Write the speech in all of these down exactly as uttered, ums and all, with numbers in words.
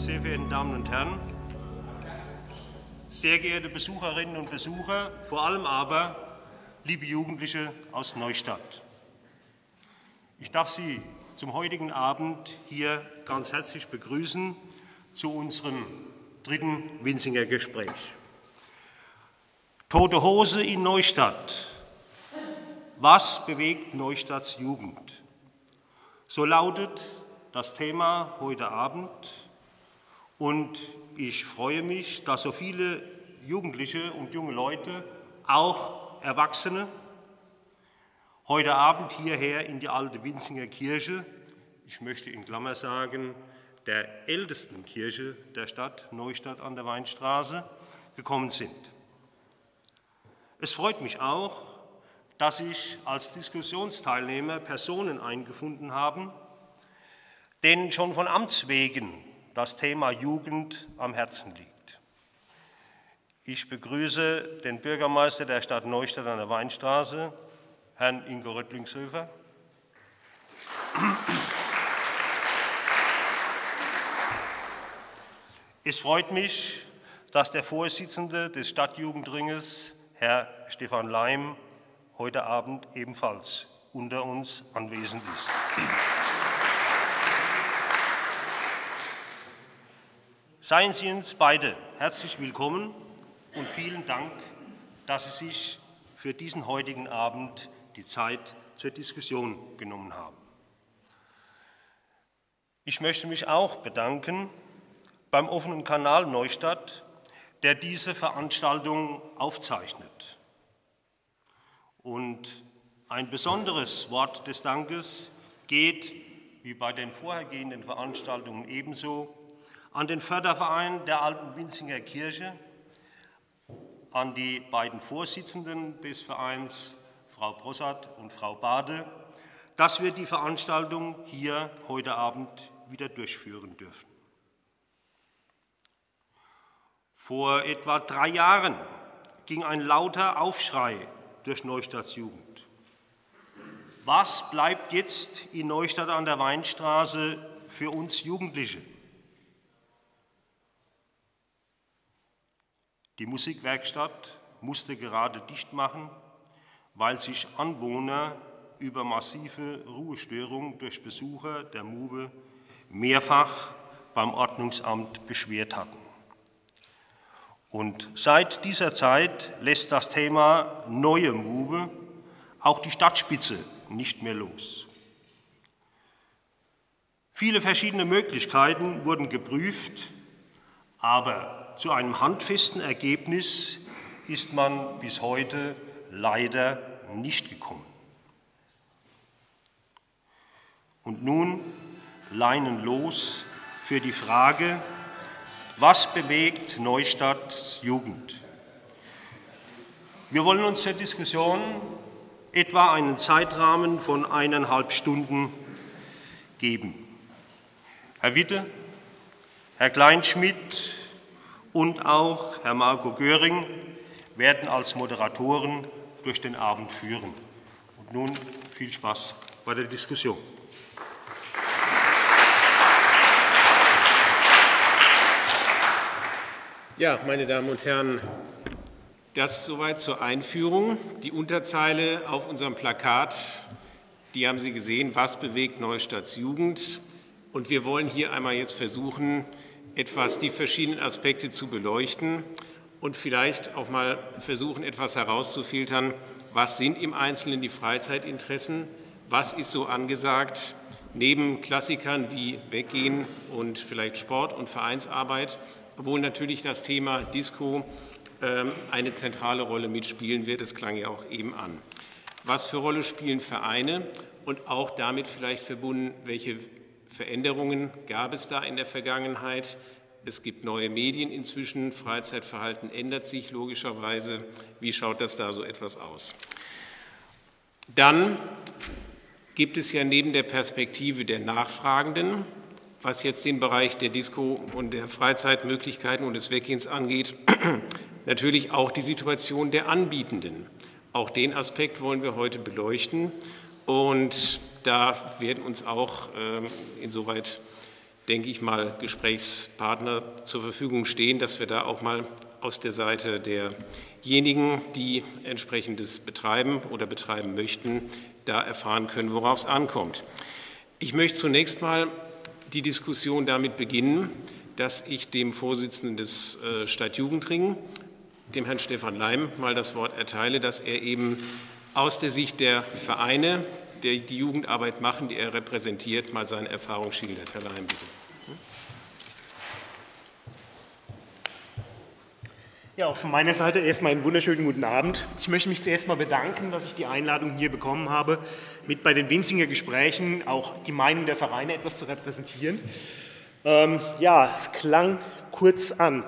sehr verehrten Damen und Herren, sehr geehrte Besucherinnen und Besucher, vor allem aber liebe Jugendliche aus Neustadt. Ich darf Sie zum heutigen Abend hier ganz herzlich begrüßen zu unserem dritten Winzinger Gespräch. Tote Hose in Neustadt. Was bewegt Neustadts Jugend? So lautet das Thema heute Abend. Und ich freue mich, dass so viele Jugendliche und junge Leute, auch Erwachsene, heute Abend hierher in die alte Winzinger Kirche, ich möchte in Klammer sagen, der ältesten Kirche der Stadt Neustadt an der Weinstraße, gekommen sind. Es freut mich auch, dass sich als Diskussionsteilnehmer Personen eingefunden haben, denen schon von Amts wegen das Thema Jugend am Herzen liegt. Ich begrüße den Bürgermeister der Stadt Neustadt an der Weinstraße, Herrn Ingo Röttlingshöfer. Es freut mich, dass der Vorsitzende des Stadtjugendringes, Herr Stefan Leim, heute Abend ebenfalls unter uns anwesend ist. Seien Sie uns beide herzlich willkommen und vielen Dank, dass Sie sich für diesen heutigen Abend die Zeit zur Diskussion genommen haben. Ich möchte mich auch bedanken beim offenen Kanal Neustadt, der diese Veranstaltung aufzeichnet. Und ein besonderes Wort des Dankes geht, wie bei den vorhergehenden Veranstaltungen ebenso, an den Förderverein der Alten Winzinger Kirche, an die beiden Vorsitzenden des Vereins, Frau Brossart und Frau Bade, dass wir die Veranstaltung hier heute Abend wieder durchführen dürfen. Vor etwa drei Jahren ging ein lauter Aufschrei durch Neustadts Jugend. Was bleibt jetzt in Neustadt an der Weinstraße für uns Jugendliche? Die Musikwerkstatt musste gerade dicht machen, weil sich Anwohner über massive Ruhestörungen durch Besucher der Mube mehrfach beim Ordnungsamt beschwert hatten. Und seit dieser Zeit lässt das Thema neue Mube auch die Stadtspitze nicht mehr los. Viele verschiedene Möglichkeiten wurden geprüft, aber zu einem handfesten Ergebnis ist man bis heute leider nicht gekommen. Und nun leinenlos für die Frage, was bewegt Neustadts Jugend? Wir wollen uns zur Diskussion etwa einen Zeitrahmen von eineinhalb Stunden geben. Herr Witte, Herr Kleinschmidt und auch Herr Marco Göring werden als Moderatoren durch den Abend führen. Und nun viel Spaß bei der Diskussion. Ja, meine Damen und Herren, das soweit zur Einführung. Die Unterzeile auf unserem Plakat, die haben Sie gesehen, was bewegt Neustadts Jugend? Und wir wollen hier einmal jetzt versuchen, etwas die verschiedenen Aspekte zu beleuchten und vielleicht auch mal versuchen, etwas herauszufiltern, was sind im Einzelnen die Freizeitinteressen, was ist so angesagt, neben Klassikern wie Weggehen und vielleicht Sport und Vereinsarbeit, obwohl natürlich das Thema Disco äh, eine zentrale Rolle mitspielen wird, das klang ja auch eben an. Was für Rolle spielen Vereine und auch damit vielleicht verbunden, welche Veränderungen gab es da in der Vergangenheit? Es gibt neue Medien inzwischen, Freizeitverhalten ändert sich logischerweise. Wie schaut das da so etwas aus? Dann gibt es ja neben der Perspektive der Nachfragenden, was jetzt den Bereich der Disco und der Freizeitmöglichkeiten und des Weggehens angeht, natürlich auch die Situation der Anbietenden. Auch den Aspekt wollen wir heute beleuchten und da wird uns auch äh, insoweit denke ich mal, Gesprächspartner zur Verfügung stehen, dass wir da auch mal aus der Seite derjenigen, die entsprechendes betreiben oder betreiben möchten, da erfahren können, worauf es ankommt. Ich möchte zunächst mal die Diskussion damit beginnen, dass ich dem Vorsitzenden des äh, Stadtjugendring, dem Herrn Stefan Leim, mal das Wort erteile, dass er eben aus der Sicht der Vereine, die die Jugendarbeit machen, die er repräsentiert, mal seine Erfahrung schildert. Herr Leim, bitte. Ja, auch von meiner Seite erstmal einen wunderschönen guten Abend. Ich möchte mich zuerst mal bedanken, dass ich die Einladung hier bekommen habe, mit bei den Winzinger Gesprächen auch die Meinung der Vereine etwas zu repräsentieren. Ähm, ja, es klang kurz an.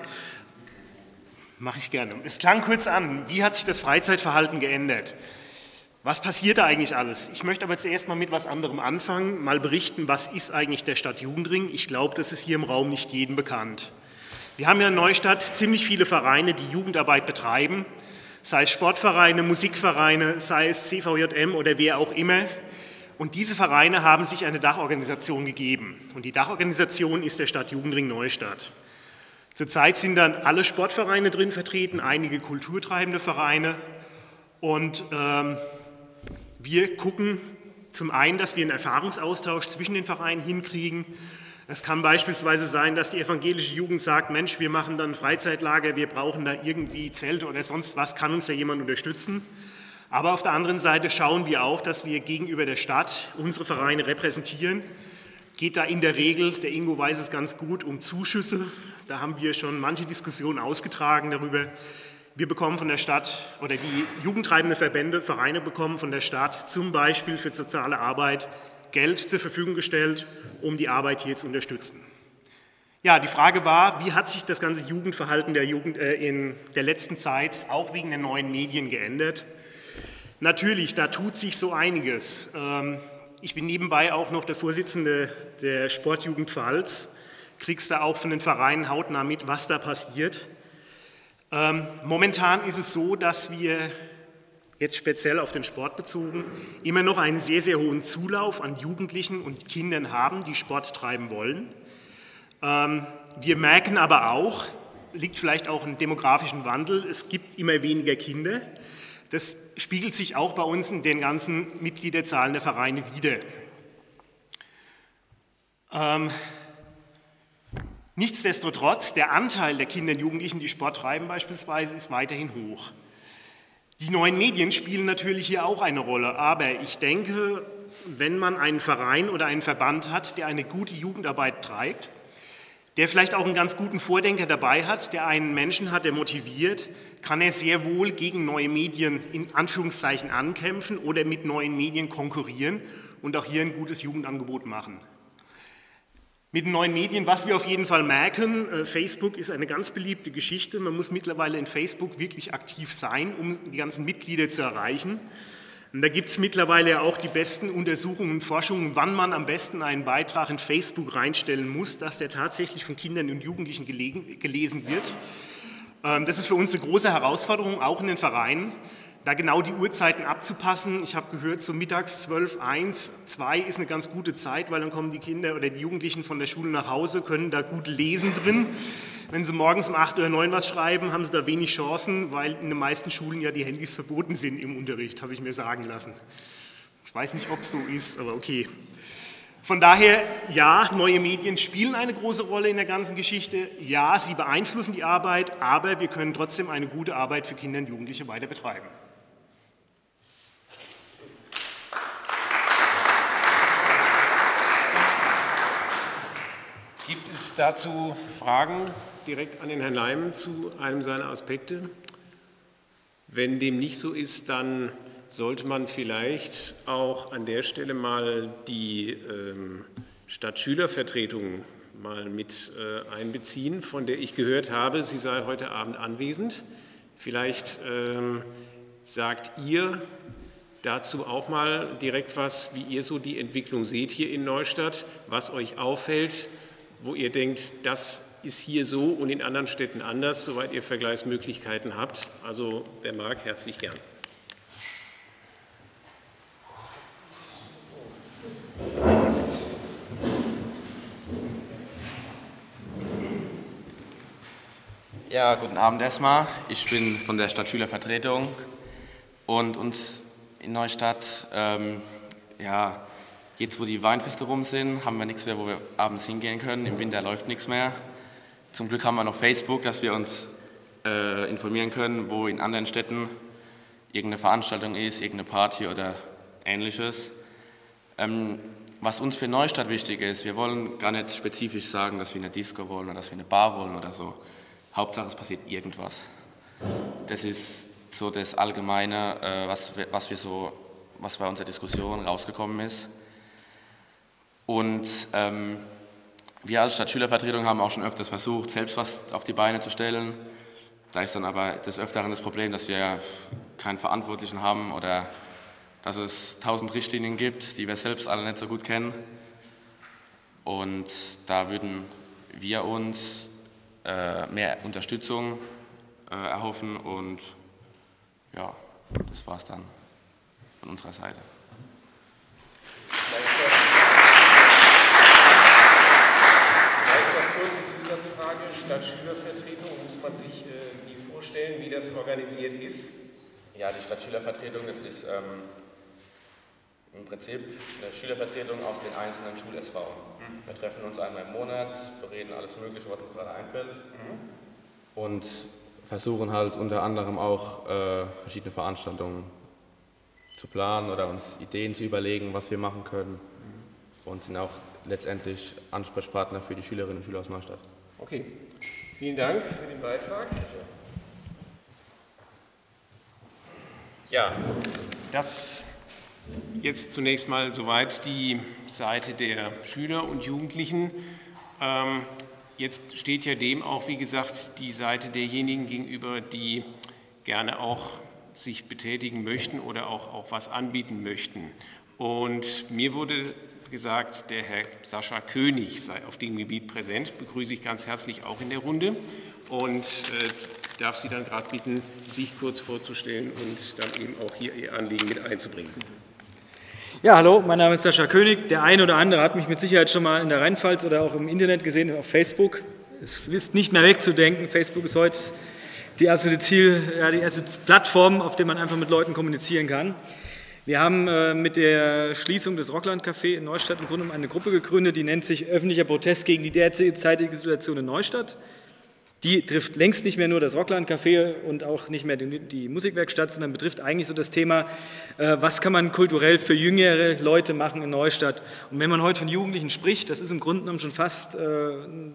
Mache ich gerne. Es klang kurz an. Wie hat sich das Freizeitverhalten geändert? Was passiert da eigentlich alles? Ich möchte aber zuerst mal mit was anderem anfangen, mal berichten, was ist eigentlich der Stadtjugendring? Ich glaube, das ist hier im Raum nicht jedem bekannt. Wir haben ja in Neustadt ziemlich viele Vereine, die Jugendarbeit betreiben, sei es Sportvereine, Musikvereine, sei es C V J M oder wer auch immer. Und diese Vereine haben sich eine Dachorganisation gegeben. Und die Dachorganisation ist der Stadtjugendring Neustadt. Zurzeit sind dann alle Sportvereine drin vertreten, einige kulturtreibende Vereine. Und ähm, wir gucken zum einen, dass wir einen Erfahrungsaustausch zwischen den Vereinen hinkriegen. Es kann beispielsweise sein, dass die evangelische Jugend sagt, Mensch, wir machen dann ein Freizeitlager, wir brauchen da irgendwie Zelte oder sonst was, kann uns da jemand unterstützen? Aber auf der anderen Seite schauen wir auch, dass wir gegenüber der Stadt unsere Vereine repräsentieren. Geht da in der Regel, der Ingo weiß es ganz gut, um Zuschüsse. Da haben wir schon manche Diskussionen ausgetragen darüber. Wir bekommen von der Stadt, oder die jugendtreibende Verbände, Vereine bekommen von der Stadt zum Beispiel für soziale Arbeit Geld zur Verfügung gestellt, um die Arbeit hier zu unterstützen. Ja, die Frage war, wie hat sich das ganze Jugendverhalten der Jugend äh, in der letzten Zeit auch wegen der neuen Medien geändert? Natürlich, da tut sich so einiges. Ähm, ich bin nebenbei auch noch der Vorsitzende der Sportjugend Pfalz, kriegst da auch von den Vereinen hautnah mit, was da passiert. Ähm, momentan ist es so, dass wir jetzt speziell auf den Sport bezogen, immer noch einen sehr, sehr hohen Zulauf an Jugendlichen und Kindern haben, die Sport treiben wollen. Ähm, wir merken aber auch, liegt vielleicht auch im demografischen Wandel, es gibt immer weniger Kinder. Das spiegelt sich auch bei uns in den ganzen Mitgliederzahlen der Vereine wider. Ähm, nichtsdestotrotz, der Anteil der Kinder und Jugendlichen, die Sport treiben beispielsweise, ist weiterhin hoch. Die neuen Medien spielen natürlich hier auch eine Rolle, aber ich denke, wenn man einen Verein oder einen Verband hat, der eine gute Jugendarbeit treibt, der vielleicht auch einen ganz guten Vordenker dabei hat, der einen Menschen hat, der motiviert, kann er sehr wohl gegen neue Medien in Anführungszeichen ankämpfen oder mit neuen Medien konkurrieren und auch hier ein gutes Jugendangebot machen. Mit den neuen Medien, was wir auf jeden Fall merken, Facebook ist eine ganz beliebte Geschichte. Man muss mittlerweile in Facebook wirklich aktiv sein, um die ganzen Mitglieder zu erreichen. Und da gibt es mittlerweile auch die besten Untersuchungen und Forschungen, wann man am besten einen Beitrag in Facebook reinstellen muss, dass der tatsächlich von Kindern und Jugendlichen gelegen, gelesen wird. Das ist für uns eine große Herausforderung, auch in den Vereinen, da genau die Uhrzeiten abzupassen. Ich habe gehört, so mittags zwölf, eins, zwei ist eine ganz gute Zeit, weil dann kommen die Kinder oder die Jugendlichen von der Schule nach Hause, können da gut lesen drin. Wenn sie morgens um acht oder neun was schreiben, haben sie da wenig Chancen, weil in den meisten Schulen ja die Handys verboten sind im Unterricht, habe ich mir sagen lassen. Ich weiß nicht, ob es so ist, aber okay. Von daher, ja, neue Medien spielen eine große Rolle in der ganzen Geschichte. Ja, sie beeinflussen die Arbeit, aber wir können trotzdem eine gute Arbeit für Kinder und Jugendliche weiter betreiben. Gibt es dazu Fragen direkt an den Herrn Leim zu einem seiner Aspekte? Wenn dem nicht so ist, dann sollte man vielleicht auch an der Stelle mal die ähm, Stadtschülervertretung mal mit äh, einbeziehen, von der ich gehört habe, sie sei heute Abend anwesend. Vielleicht ähm, sagt ihr dazu auch mal direkt was, wie ihr so die Entwicklung seht hier in Neustadt, was euch auffällt, wo ihr denkt, das ist hier so und in anderen Städten anders, soweit ihr Vergleichsmöglichkeiten habt. Also wer mag, herzlich gern. Ja, guten Abend erstmal. Ich bin von der Stadtschülervertretung und uns in Neustadt, ähm, ja, jetzt wo die Weinfeste rum sind, haben wir nichts mehr, wo wir abends hingehen können. Im Winter läuft nichts mehr. Zum Glück haben wir noch Facebook, dass wir uns äh, informieren können, wo in anderen Städten irgendeine Veranstaltung ist, irgendeine Party oder Ähnliches. Ähm, was uns für Neustadt wichtig ist, wir wollen gar nicht spezifisch sagen, dass wir eine Disco wollen oder dass wir eine Bar wollen oder so. Hauptsache es passiert irgendwas. Das ist so das Allgemeine, äh, was, was, wir so, was bei unserer Diskussion rausgekommen ist. Und ähm, wir als Stadtschülervertretung haben auch schon öfters versucht, selbst was auf die Beine zu stellen. Da ist dann aber des Öfteren das Problem, dass wir keinen Verantwortlichen haben oder dass es tausend Richtlinien gibt, die wir selbst alle nicht so gut kennen. Und da würden wir uns äh, mehr Unterstützung äh, erhoffen und ja, das war es dann von unserer Seite. Vielleicht noch kurze Zusatzfrage. Stadtschülervertretung, muss man sich äh, wie vorstellen, wie das organisiert ist? Ja, die Stadtschülervertretung, das ist ähm, im Prinzip eine Schülervertretung aus den einzelnen Schul-S V. Mhm. Wir treffen uns einmal im Monat, bereden alles Mögliche, was uns gerade einfällt mhm. und versuchen halt unter anderem auch äh, verschiedene Veranstaltungen zu planen oder uns Ideen zu überlegen, was wir machen können mhm. und sind auch letztendlich Ansprechpartner für die Schülerinnen und Schüler aus Neustadt. Okay, vielen Dank für den Beitrag. Ja, das jetzt zunächst mal soweit die Seite der Schüler und Jugendlichen. Ähm, jetzt steht ja dem auch, wie gesagt, die Seite derjenigen gegenüber, die gerne auch sich betätigen möchten oder auch, auch was anbieten möchten. Und mir wurde gesagt, der Herr Sascha König sei auf dem Gebiet präsent, begrüße ich ganz herzlich auch in der Runde und äh, darf Sie dann gerade bitten, sich kurz vorzustellen und dann eben auch hier Ihr Anliegen mit einzubringen. Ja, hallo, mein Name ist Sascha König. Der eine oder andere hat mich mit Sicherheit schon mal in der Rheinpfalz oder auch im Internet gesehen, auf Facebook. Es ist nicht mehr wegzudenken. Facebook ist heute die absolute Ziel, ja, die erste Plattform, auf der man einfach mit Leuten kommunizieren kann. Wir haben äh, mit der Schließung des Rockland Café in Neustadt im Grunde eine Gruppe gegründet, die nennt sich Öffentlicher Protest gegen die derzeitige Situation in Neustadt. Die trifft längst nicht mehr nur das Rockland Café und auch nicht mehr die, die Musikwerkstatt, sondern betrifft eigentlich so das Thema, äh, was kann man kulturell für jüngere Leute machen in Neustadt. Und wenn man heute von Jugendlichen spricht, das ist im Grunde genommen schon fast äh,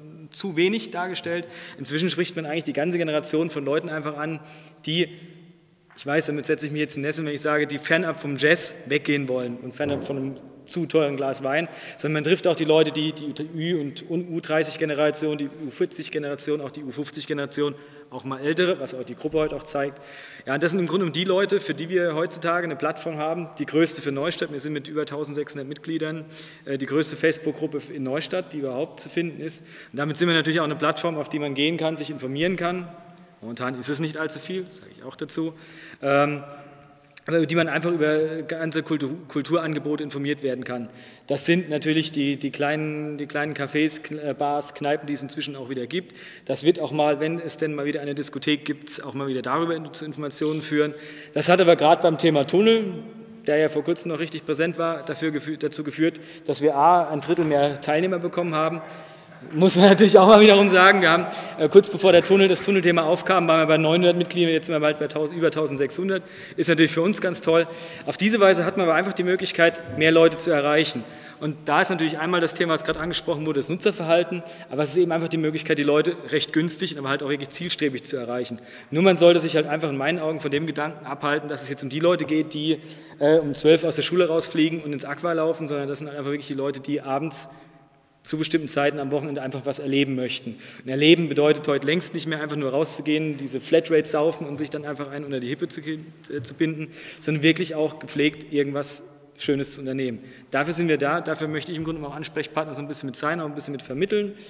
zu wenig dargestellt. Inzwischen spricht man eigentlich die ganze Generation von Leuten einfach an, die, ich weiß, damit setze ich mich jetzt in Nässe, wenn ich sage, die fernab vom Jazz weggehen wollen und fernab von einem zu teuren Glas Wein, sondern man trifft auch die Leute, die die Ü- und U dreißig-Generation, die U vierzig-Generation, auch die U fünfzig-Generation, auch mal ältere, was auch die Gruppe heute auch zeigt. Ja, und das sind im Grunde die Leute, für die wir heutzutage eine Plattform haben, die größte für Neustadt. Wir sind mit über eintausendsechshundert Mitgliedern die größte Facebook-Gruppe in Neustadt, die überhaupt zu finden ist. Und damit sind wir natürlich auch eine Plattform, auf die man gehen kann, sich informieren kann. Momentan ist es nicht allzu viel, das sage ich auch dazu. Ähm, über die man einfach über ganze Kultur, Kulturangebote informiert werden kann. Das sind natürlich die, die, kleinen, die kleinen Cafés, Bars, Kneipen, die es inzwischen auch wieder gibt. Das wird auch mal, wenn es denn mal wieder eine Diskothek gibt, auch mal wieder darüber zu Informationen führen. Das hat aber gerade beim Thema Tunnel, der ja vor kurzem noch richtig präsent war, dafür geführt, dazu geführt, dass wir a, ein Drittel mehr Teilnehmer bekommen haben. Muss man natürlich auch mal wiederum sagen, wir haben äh, kurz bevor der Tunnel, das Tunnelthema aufkam, waren wir bei neunhundert Mitgliedern, jetzt sind wir bald bei über eintausendsechshundert, ist natürlich für uns ganz toll. Auf diese Weise hat man aber einfach die Möglichkeit, mehr Leute zu erreichen. Und da ist natürlich einmal das Thema, was gerade angesprochen wurde, das Nutzerverhalten, aber es ist eben einfach die Möglichkeit, die Leute recht günstig, aber halt auch wirklich zielstrebig zu erreichen. Nur man sollte sich halt einfach in meinen Augen von dem Gedanken abhalten, dass es jetzt um die Leute geht, die äh, um zwölf aus der Schule rausfliegen und ins Aqua laufen, sondern das sind einfach wirklich die Leute, die abends zu bestimmten Zeiten am Wochenende einfach was erleben möchten. Und erleben bedeutet heute längst nicht mehr einfach nur rauszugehen, diese Flatrate saufen und sich dann einfach einen unter die Hippe zu, äh, zu binden, sondern wirklich auch gepflegt irgendwas Schönes zu unternehmen. Dafür sind wir da, dafür möchte ich im Grunde auch Ansprechpartner so ein bisschen mit sein, auch ein bisschen mit vermitteln.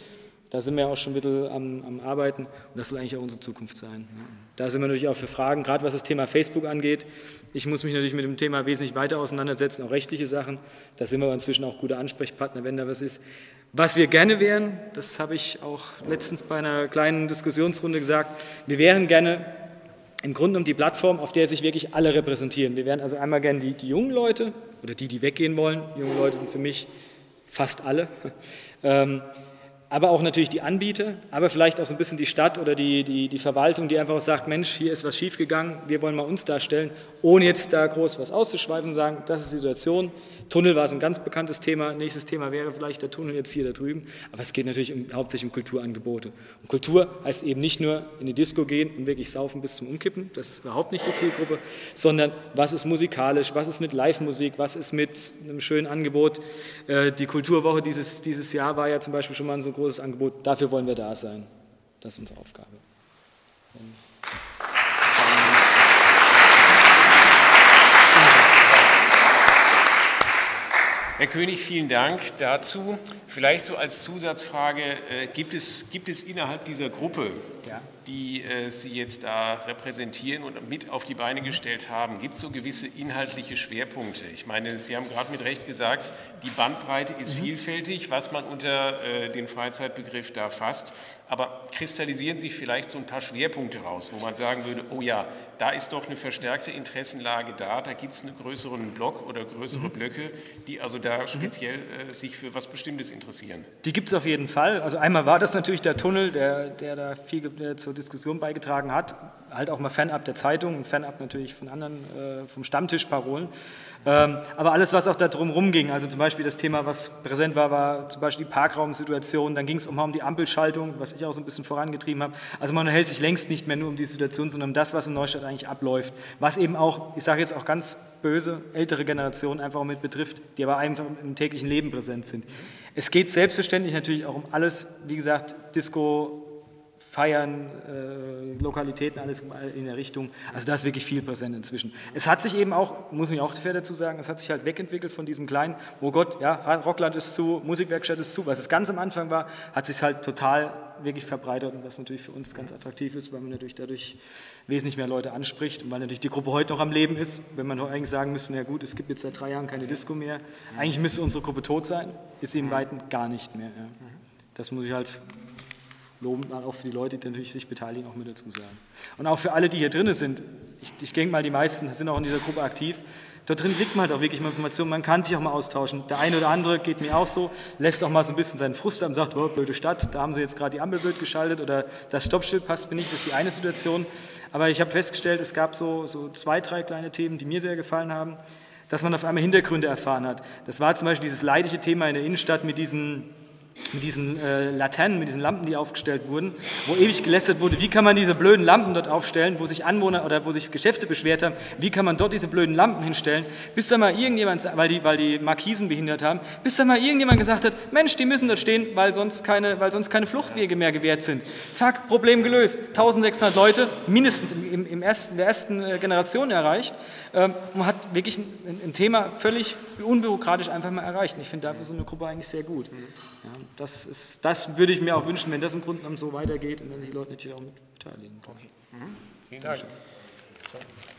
Da sind wir auch schon ein bisschen am, am Arbeiten und das soll eigentlich auch unsere Zukunft sein. Da sind wir natürlich auch für Fragen, gerade was das Thema Facebook angeht. Ich muss mich natürlich mit dem Thema wesentlich weiter auseinandersetzen, auch rechtliche Sachen. Da sind wir aber inzwischen auch gute Ansprechpartner, wenn da was ist. Was wir gerne wären, das habe ich auch letztens bei einer kleinen Diskussionsrunde gesagt, wir wären gerne im Grunde um die Plattform, auf der sich wirklich alle repräsentieren. Wir wären also einmal gerne die, die jungen Leute oder die, die weggehen wollen. Junge Leute sind für mich fast alle. ähm, aber auch natürlich die Anbieter, aber vielleicht auch so ein bisschen die Stadt oder die, die, die Verwaltung, die einfach auch sagt, Mensch, hier ist was schiefgegangen, wir wollen mal uns darstellen, ohne jetzt da groß was auszuschweifen und sagen, das ist die Situation. Tunnel war so ein ganz bekanntes Thema, nächstes Thema wäre vielleicht der Tunnel jetzt hier da drüben, aber es geht natürlich um, hauptsächlich um Kulturangebote. Und Kultur heißt eben nicht nur in die Disco gehen und wirklich saufen bis zum Umkippen, das ist überhaupt nicht die Zielgruppe, sondern was ist musikalisch, was ist mit Live-Musik, was ist mit einem schönen Angebot. Die Kulturwoche dieses, dieses Jahr war ja zum Beispiel schon mal ein so großes Angebot, dafür wollen wir da sein. Das ist unsere Aufgabe. Herr König, vielen Dank dazu. Vielleicht so als Zusatzfrage, äh, gibt es, gibt es innerhalb dieser Gruppe, ja, die äh, Sie jetzt da repräsentieren und mit auf die Beine gestellt haben, gibt es so gewisse inhaltliche Schwerpunkte? Ich meine, Sie haben gerade mit Recht gesagt, die Bandbreite ist mhm. vielfältig, was man unter äh, den Freizeitbegriff da fasst. Aber kristallisieren sich vielleicht so ein paar Schwerpunkte raus, wo man sagen würde, oh ja, da ist doch eine verstärkte Interessenlage da, da gibt es einen größeren Block oder größere mhm. Blöcke, die also da speziell äh, sich für was Bestimmtes interessieren. Die gibt es auf jeden Fall. Also einmal war das natürlich der Tunnel, der, der da viel der zur Diskussion beigetragen hat, halt auch mal fernab der Zeitung und fernab natürlich von anderen, äh, vom Stammtischparolen. Ähm, aber alles, was auch da drumherum ging, also zum Beispiel das Thema, was präsent war, war zum Beispiel die Parkraumsituation, dann ging es um, um die Ampelschaltung, was ich auch so ein bisschen vorangetrieben habe. Also man hält sich längst nicht mehr nur um die Situation, sondern um das, was in Neustadt eigentlich abläuft. Was eben auch, ich sage jetzt auch ganz böse, ältere Generationen einfach mit betrifft, die aber einfach im täglichen Leben präsent sind. Es geht selbstverständlich natürlich auch um alles, wie gesagt, Disco, Feiern, äh, Lokalitäten, alles in der Richtung. Also da ist wirklich viel präsent inzwischen. Es hat sich eben auch, muss ich auch fair dazu sagen, es hat sich halt wegentwickelt von diesem kleinen, oh Gott, ja, Rockland ist zu, Musikwerkstatt ist zu, was es ganz am Anfang war, hat sich halt total wirklich verbreitert und was natürlich für uns ganz attraktiv ist, weil man natürlich dadurch wesentlich mehr Leute anspricht und weil natürlich die Gruppe heute noch am Leben ist. Wenn man eigentlich sagen müsste, ja gut, es gibt jetzt seit drei Jahren keine Disco mehr, eigentlich müsste unsere Gruppe tot sein, ist sie im Weiten gar nicht mehr. Ja. Das muss ich halt loben, auch für die Leute, die natürlich sich beteiligen, auch mit dazu sagen. Und auch für alle, die hier drin sind, ich, ich denke mal, die meisten sind auch in dieser Gruppe aktiv, dort drin kriegt man halt auch wirklich mal Informationen, man kann sich auch mal austauschen. Der eine oder andere, geht mir auch so, lässt auch mal so ein bisschen seinen Frust und sagt, oh, blöde Stadt, da haben sie jetzt gerade die Ampel blöd geschaltet oder das Stoppschild passt mir nicht, das ist die eine Situation. Aber ich habe festgestellt, es gab so, so zwei, drei kleine Themen, die mir sehr gefallen haben, dass man auf einmal Hintergründe erfahren hat. Das war zum Beispiel dieses leidige Thema in der Innenstadt mit diesen mit diesen äh, Laternen, mit diesen Lampen, die aufgestellt wurden, wo ewig gelästert wurde, wie kann man diese blöden Lampen dort aufstellen, wo sich Anwohner oder wo sich Geschäfte beschwert haben, wie kann man dort diese blöden Lampen hinstellen, bis da mal irgendjemand, weil die, weil die Markisen behindert haben, bis da mal irgendjemand gesagt hat, Mensch, die müssen dort stehen, weil sonst keine, weil sonst keine Fluchtwege mehr gewährt sind. Zack, Problem gelöst. eintausendsechshundert Leute, mindestens im, im ersten, der ersten Generation erreicht. Ähm, man hat wirklich ein, ein Thema völlig unbürokratisch einfach mal erreicht. Und ich finde dafür so eine Gruppe eigentlich sehr gut. Ja, das, ist, das würde ich mir auch wünschen, wenn das im Grunde genommen so weitergeht und wenn sich die Leute natürlich auch mit beteiligen. Okay. Mhm. Vielen Dank. So.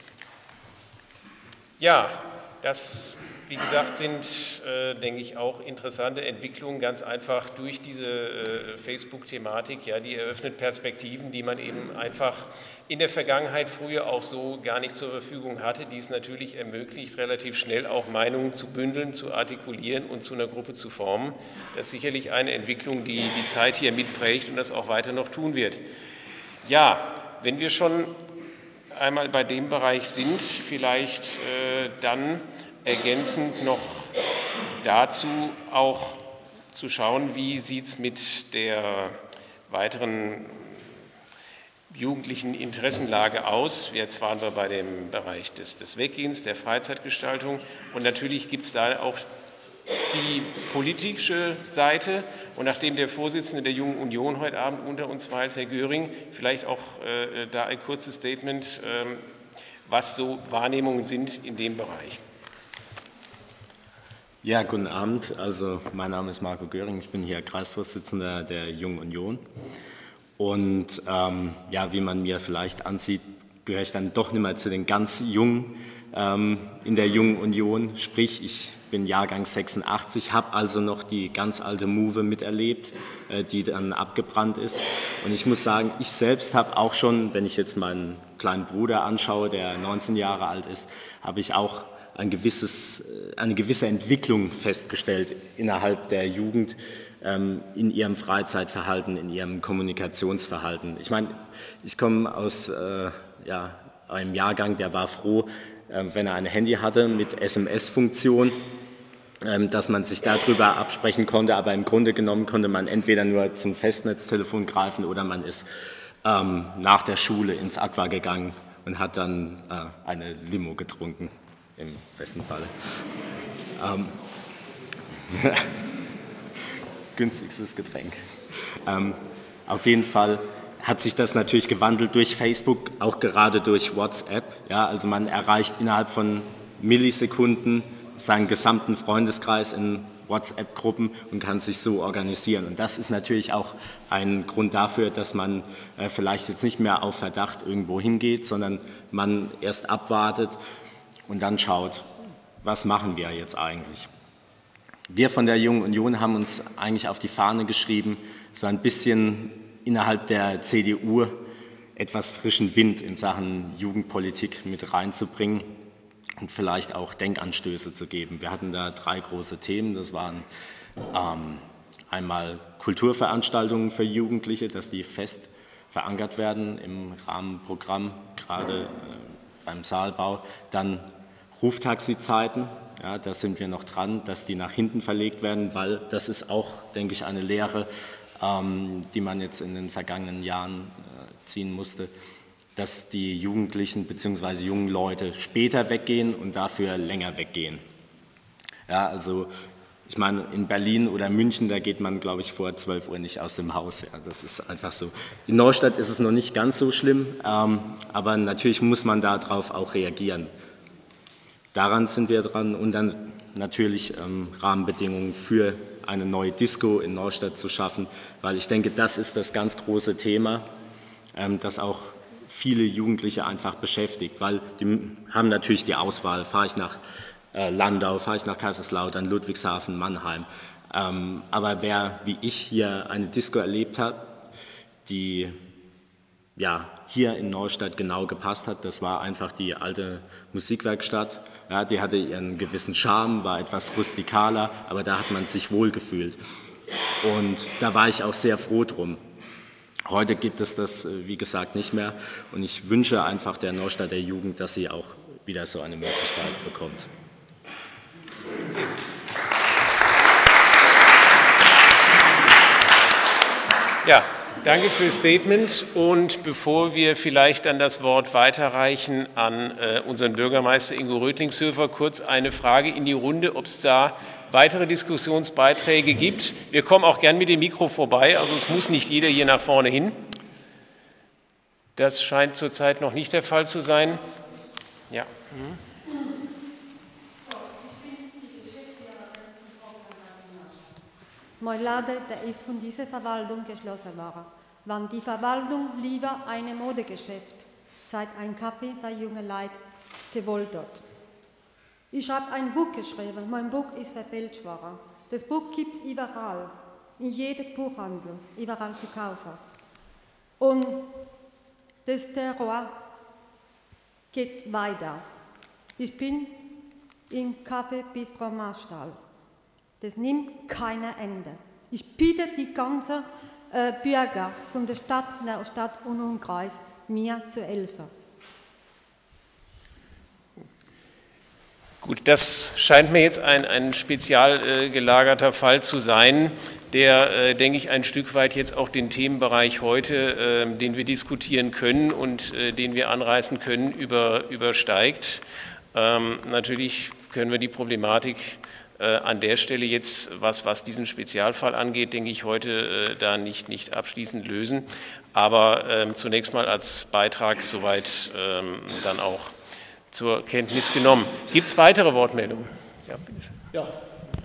Ja, das, wie gesagt, sind, äh, denke ich, auch interessante Entwicklungen, ganz einfach durch diese äh, Facebook-Thematik. Ja, die eröffnet Perspektiven, die man eben einfach in der Vergangenheit früher auch so gar nicht zur Verfügung hatte, die es natürlich ermöglicht, relativ schnell auch Meinungen zu bündeln, zu artikulieren und zu einer Gruppe zu formen. Das ist sicherlich eine Entwicklung, die die Zeit hier mitprägt und das auch weiter noch tun wird. Ja, wenn wir schon einmal bei dem Bereich sind, vielleicht äh, dann ergänzend noch dazu auch zu schauen, wie sieht es mit der weiteren jugendlichen Interessenlage aus. Jetzt waren wir bei dem Bereich des, des Weggehens, der Freizeitgestaltung und natürlich gibt es da auch die politische Seite und nachdem der Vorsitzende der Jungen Union heute Abend unter uns weilt, Herr Göring, vielleicht auch äh, da ein kurzes Statement, äh, was so Wahrnehmungen sind in dem Bereich. Ja, guten Abend. Also mein Name ist Marco Göring, ich bin hier Kreisvorsitzender der Jungen Union. Und ähm, ja, wie man mir vielleicht ansieht, gehöre ich dann doch nicht mehr zu den ganz Jungen ähm, in der Jungen Union. Sprich, ich bin Jahrgang sechsundachtzig, habe also noch die ganz alte Move miterlebt, äh, die dann abgebrannt ist. Und ich muss sagen, ich selbst habe auch schon, wenn ich jetzt meinen kleinen Bruder anschaue, der neunzehn Jahre alt ist, habe ich auch ein gewisses, eine gewisse Entwicklung festgestellt innerhalb der Jugend, ähm, in ihrem Freizeitverhalten, in ihrem Kommunikationsverhalten. Ich meine, ich komme aus äh, ja, einem Jahrgang, der war froh, äh, wenn er ein Handy hatte mit S M S-Funktion, äh, dass man sich darüber absprechen konnte, aber im Grunde genommen konnte man entweder nur zum Festnetztelefon greifen oder man ist ähm, nach der Schule ins Aqua gegangen und hat dann äh, eine Limo getrunken. Im besten Falle. Ähm, günstigstes Getränk. Ähm, auf jeden Fall hat sich das natürlich gewandelt durch Facebook, auch gerade durch WhatsApp. Ja, also man erreicht innerhalb von Millisekunden seinen gesamten Freundeskreis in WhatsApp-Gruppen und kann sich so organisieren. Und das ist natürlich auch ein Grund dafür, dass man äh, vielleicht jetzt nicht mehr auf Verdacht irgendwo hingeht, sondern man erst abwartet und dann schaut, was machen wir jetzt eigentlich. Wir von der Jungen Union haben uns eigentlich auf die Fahne geschrieben, so ein bisschen innerhalb der C D U etwas frischen Wind in Sachen Jugendpolitik mit reinzubringen und vielleicht auch Denkanstöße zu geben. Wir hatten da drei große Themen, das waren ähm, einmal Kulturveranstaltungen für Jugendliche, dass die fest verankert werden im Rahmenprogramm, gerade äh, beim Saalbau, dann Ruftaxizeiten, ja, da sind wir noch dran, dass die nach hinten verlegt werden, weil das ist auch, denke ich, eine Lehre, ähm, die man jetzt in den vergangenen Jahren äh, ziehen musste, dass die Jugendlichen bzw. jungen Leute später weggehen und dafür länger weggehen. Ja, also ich meine, in Berlin oder München, da geht man, glaube ich, vor zwölf Uhr nicht aus dem Haus. Ja, das ist einfach so. In Neustadt ist es noch nicht ganz so schlimm, ähm, aber natürlich muss man darauf auch reagieren. Daran sind wir dran und dann natürlich ähm, Rahmenbedingungen für eine neue Disco in Neustadt zu schaffen, weil ich denke, das ist das ganz große Thema, ähm, das auch viele Jugendliche einfach beschäftigt, weil die haben natürlich die Auswahl, fahre ich nach äh, Landau, fahre ich nach Kaiserslautern, Ludwigshafen, Mannheim, ähm, aber wer wie ich hier eine Disco erlebt hat, die ja, hier in Neustadt genau gepasst hat, das war einfach die alte Musikwerkstatt. Ja, die hatte ihren gewissen Charme, war etwas rustikaler, aber da hat man sich wohlgefühlt. Und da war ich auch sehr froh drum. Heute gibt es das, wie gesagt, nicht mehr. Und ich wünsche einfach der Neustadter Jugend, dass sie auch wieder so eine Möglichkeit bekommt. Ja, danke fürs Statement. Und bevor wir vielleicht dann das Wort weiterreichen an äh, unseren Bürgermeister Ingo Rötlingshöfer, kurz eine Frage in die Runde, ob es da weitere Diskussionsbeiträge gibt. Wir kommen auch gern mit dem Mikro vorbei, also es muss nicht jeder hier nach vorne hin. Das scheint zurzeit noch nicht der Fall zu sein. Ja. Mhm. Mein Laden, der ist von dieser Verwaltung geschlossen worden. Wann die Verwaltung lieber ein Modegeschäft, seit ein Kaffee für junge Leute gewollt hat. Ich habe ein Buch geschrieben, mein Buch ist verfälscht worden. Das Buch gibt es überall, in jedem Buchhandel, überall zu kaufen. Und das Terror geht weiter. Ich bin im Café Bistro Marstall. Das nimmt kein Ende. Ich bitte die ganzen äh, Bürger von der Stadt, der Stadt und Umkreis, mir zu helfen. Gut, das scheint mir jetzt ein, ein spezial äh, gelagerter Fall zu sein, der, äh, denke ich, ein Stück weit jetzt auch den Themenbereich heute, äh, den wir diskutieren können und äh, den wir anreißen können, über, übersteigt. Ähm, natürlich können wir die Problematik äh, an der Stelle jetzt, was, was diesen Spezialfall angeht, denke ich, heute äh, da nicht, nicht abschließend lösen. Aber äh, zunächst mal als Beitrag soweit äh, dann auch zur Kenntnis genommen. Gibt es weitere Wortmeldungen? Ja, bitte schön. Ja,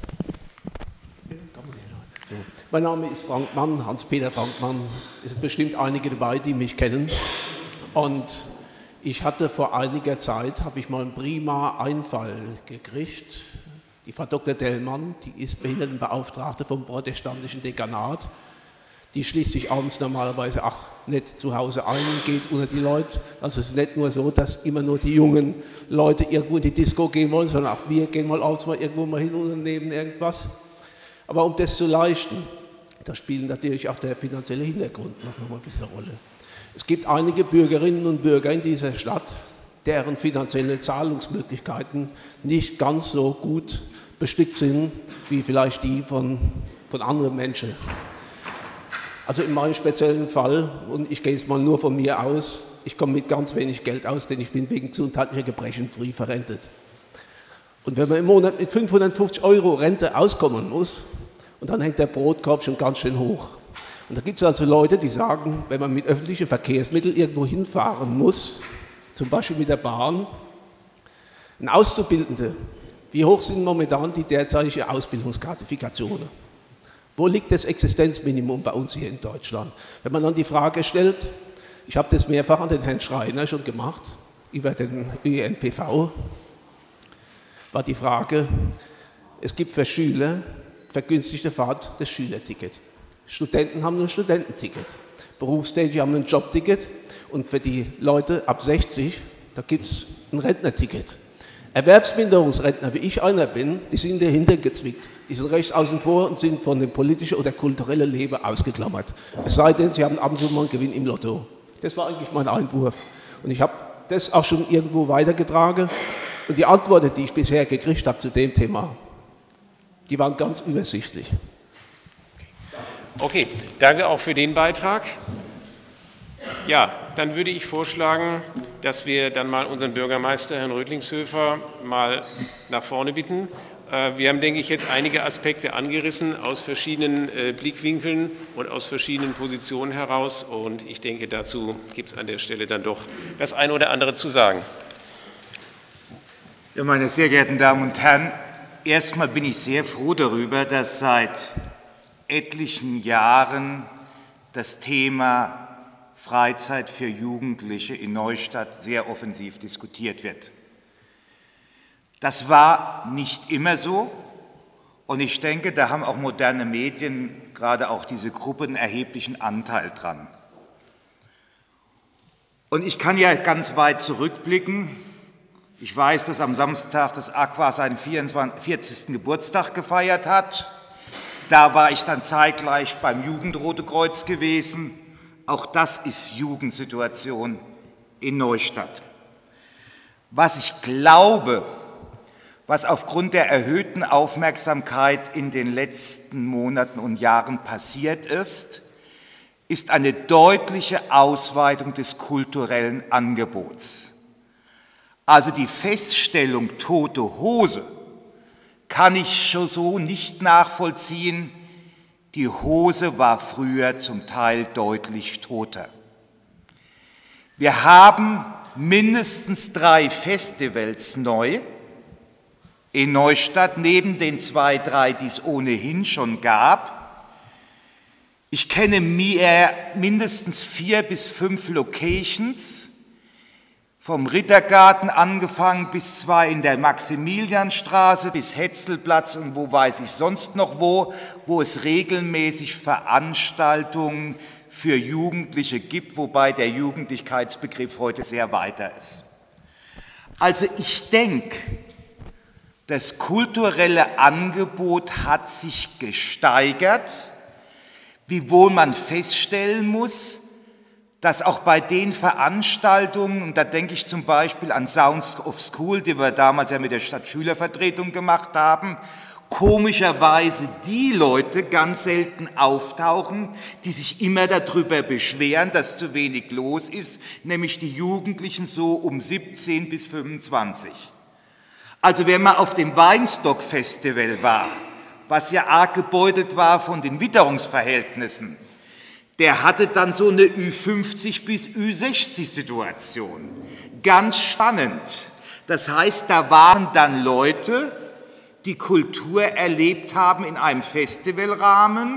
Mein Name ist Frank Mann, Hans-Peter Frankmann. Es sind bestimmt einige dabei, die mich kennen. Und ich hatte vor einiger Zeit, habe ich mal einen prima Einfall gekriegt. Die Frau Doktor Dellmann, die ist Behindertenbeauftragte vom protestantischen Dekanat. Die schließt sich abends normalerweise auch nicht zu Hause ein und geht unter die Leute. Also es ist nicht nur so, dass immer nur die jungen Leute irgendwo in die Disco gehen wollen, sondern auch wir gehen mal abends mal irgendwo mal hin und nehmen irgendwas. Aber um das zu leisten, da spielt natürlich auch der finanzielle Hintergrund noch mal ein bisschen eine Rolle. Es gibt einige Bürgerinnen und Bürger in dieser Stadt, deren finanzielle Zahlungsmöglichkeiten nicht ganz so gut bestückt sind, wie vielleicht die von, von anderen Menschen. Also in meinem speziellen Fall, und ich gehe jetzt mal nur von mir aus, ich komme mit ganz wenig Geld aus, denn ich bin wegen gesundheitlicher Gebrechen früh verrentet. Und wenn man im Monat mit fünfhundertfünfzig Euro Rente auskommen muss, und dann hängt der Brotkorb schon ganz schön hoch. Und da gibt es also Leute, die sagen, wenn man mit öffentlichen Verkehrsmitteln irgendwo hinfahren muss, zum Beispiel mit der Bahn, ein Auszubildende, wie hoch sind momentan die derzeitige Ausbildungsgratifikationen? Wo liegt das Existenzminimum bei uns hier in Deutschland? Wenn man dann die Frage stellt, ich habe das mehrfach an den Herrn Schreiner schon gemacht, über den Ö N P V, war die Frage, es gibt für Schüler vergünstigte Fahrt das Schülerticket. Studenten haben ein Studententicket, Berufstätige haben ein Jobticket und für die Leute ab sechzig, da gibt es ein Rentnerticket. Erwerbsminderungsrentner, wie ich einer bin, die sind dahinter gezwickt. Die sind rechts außen vor und sind von dem politischen oder kulturellen Leben ausgeklammert. Es sei denn, sie haben ab und zu mal einen Gewinn im Lotto. Das war eigentlich mein Einwurf. Und ich habe das auch schon irgendwo weitergetragen. Und die Antworten, die ich bisher gekriegt habe zu dem Thema, die waren ganz übersichtlich. Okay, danke auch für den Beitrag. Ja, dann würde ich vorschlagen, dass wir dann mal unseren Bürgermeister, Herrn Rödlingshöfer, mal nach vorne bitten. Wir haben, denke ich, jetzt einige Aspekte angerissen aus verschiedenen Blickwinkeln und aus verschiedenen Positionen heraus. Und ich denke, dazu gibt es an der Stelle dann doch das eine oder andere zu sagen. Ja, meine sehr geehrten Damen und Herren, erstmal bin ich sehr froh darüber, dass seit etlichen Jahren das Thema Freizeit für Jugendliche in Neustadt sehr offensiv diskutiert wird. Das war nicht immer so und ich denke, da haben auch moderne Medien, gerade auch diese Gruppe, einen erheblichen Anteil dran. Und ich kann ja ganz weit zurückblicken. Ich weiß, dass am Samstag das Aqua seinen vierzigsten Geburtstag gefeiert hat. Da war ich dann zeitgleich beim Jugendrote Kreuz gewesen. Auch das ist Jugendsituation in Neustadt. Was ich glaube, was aufgrund der erhöhten Aufmerksamkeit in den letzten Monaten und Jahren passiert ist, ist eine deutliche Ausweitung des kulturellen Angebots. Also die Feststellung tote Hose kann ich schon so nicht nachvollziehen. Die Hose war früher zum Teil deutlich toter. Wir haben mindestens drei Festivals neu in Neustadt, neben den zwei, drei, die es ohnehin schon gab. Ich kenne mehr, mindestens vier bis fünf Locations, vom Rittergarten angefangen bis zwei in der Maximilianstraße, bis Hetzelplatz und wo weiß ich sonst noch wo, wo es regelmäßig Veranstaltungen für Jugendliche gibt, wobei der Jugendlichkeitsbegriff heute sehr weiter ist. Also ich denke, das kulturelle Angebot hat sich gesteigert, wiewohl man feststellen muss, dass auch bei den Veranstaltungen, und da denke ich zum Beispiel an Sounds of School, die wir damals ja mit der Stadtschülervertretung gemacht haben, komischerweise die Leute ganz selten auftauchen, die sich immer darüber beschweren, dass zu wenig los ist, nämlich die Jugendlichen so um siebzehn bis fünfundzwanzig. Also wenn man auf dem Weinstock-Festival war, was ja arg gebeutelt war von den Witterungsverhältnissen, der hatte dann so eine Ü fünfzig bis Ü sechzig Situation. Ganz spannend. Das heißt, da waren dann Leute, die Kultur erlebt haben in einem Festivalrahmen,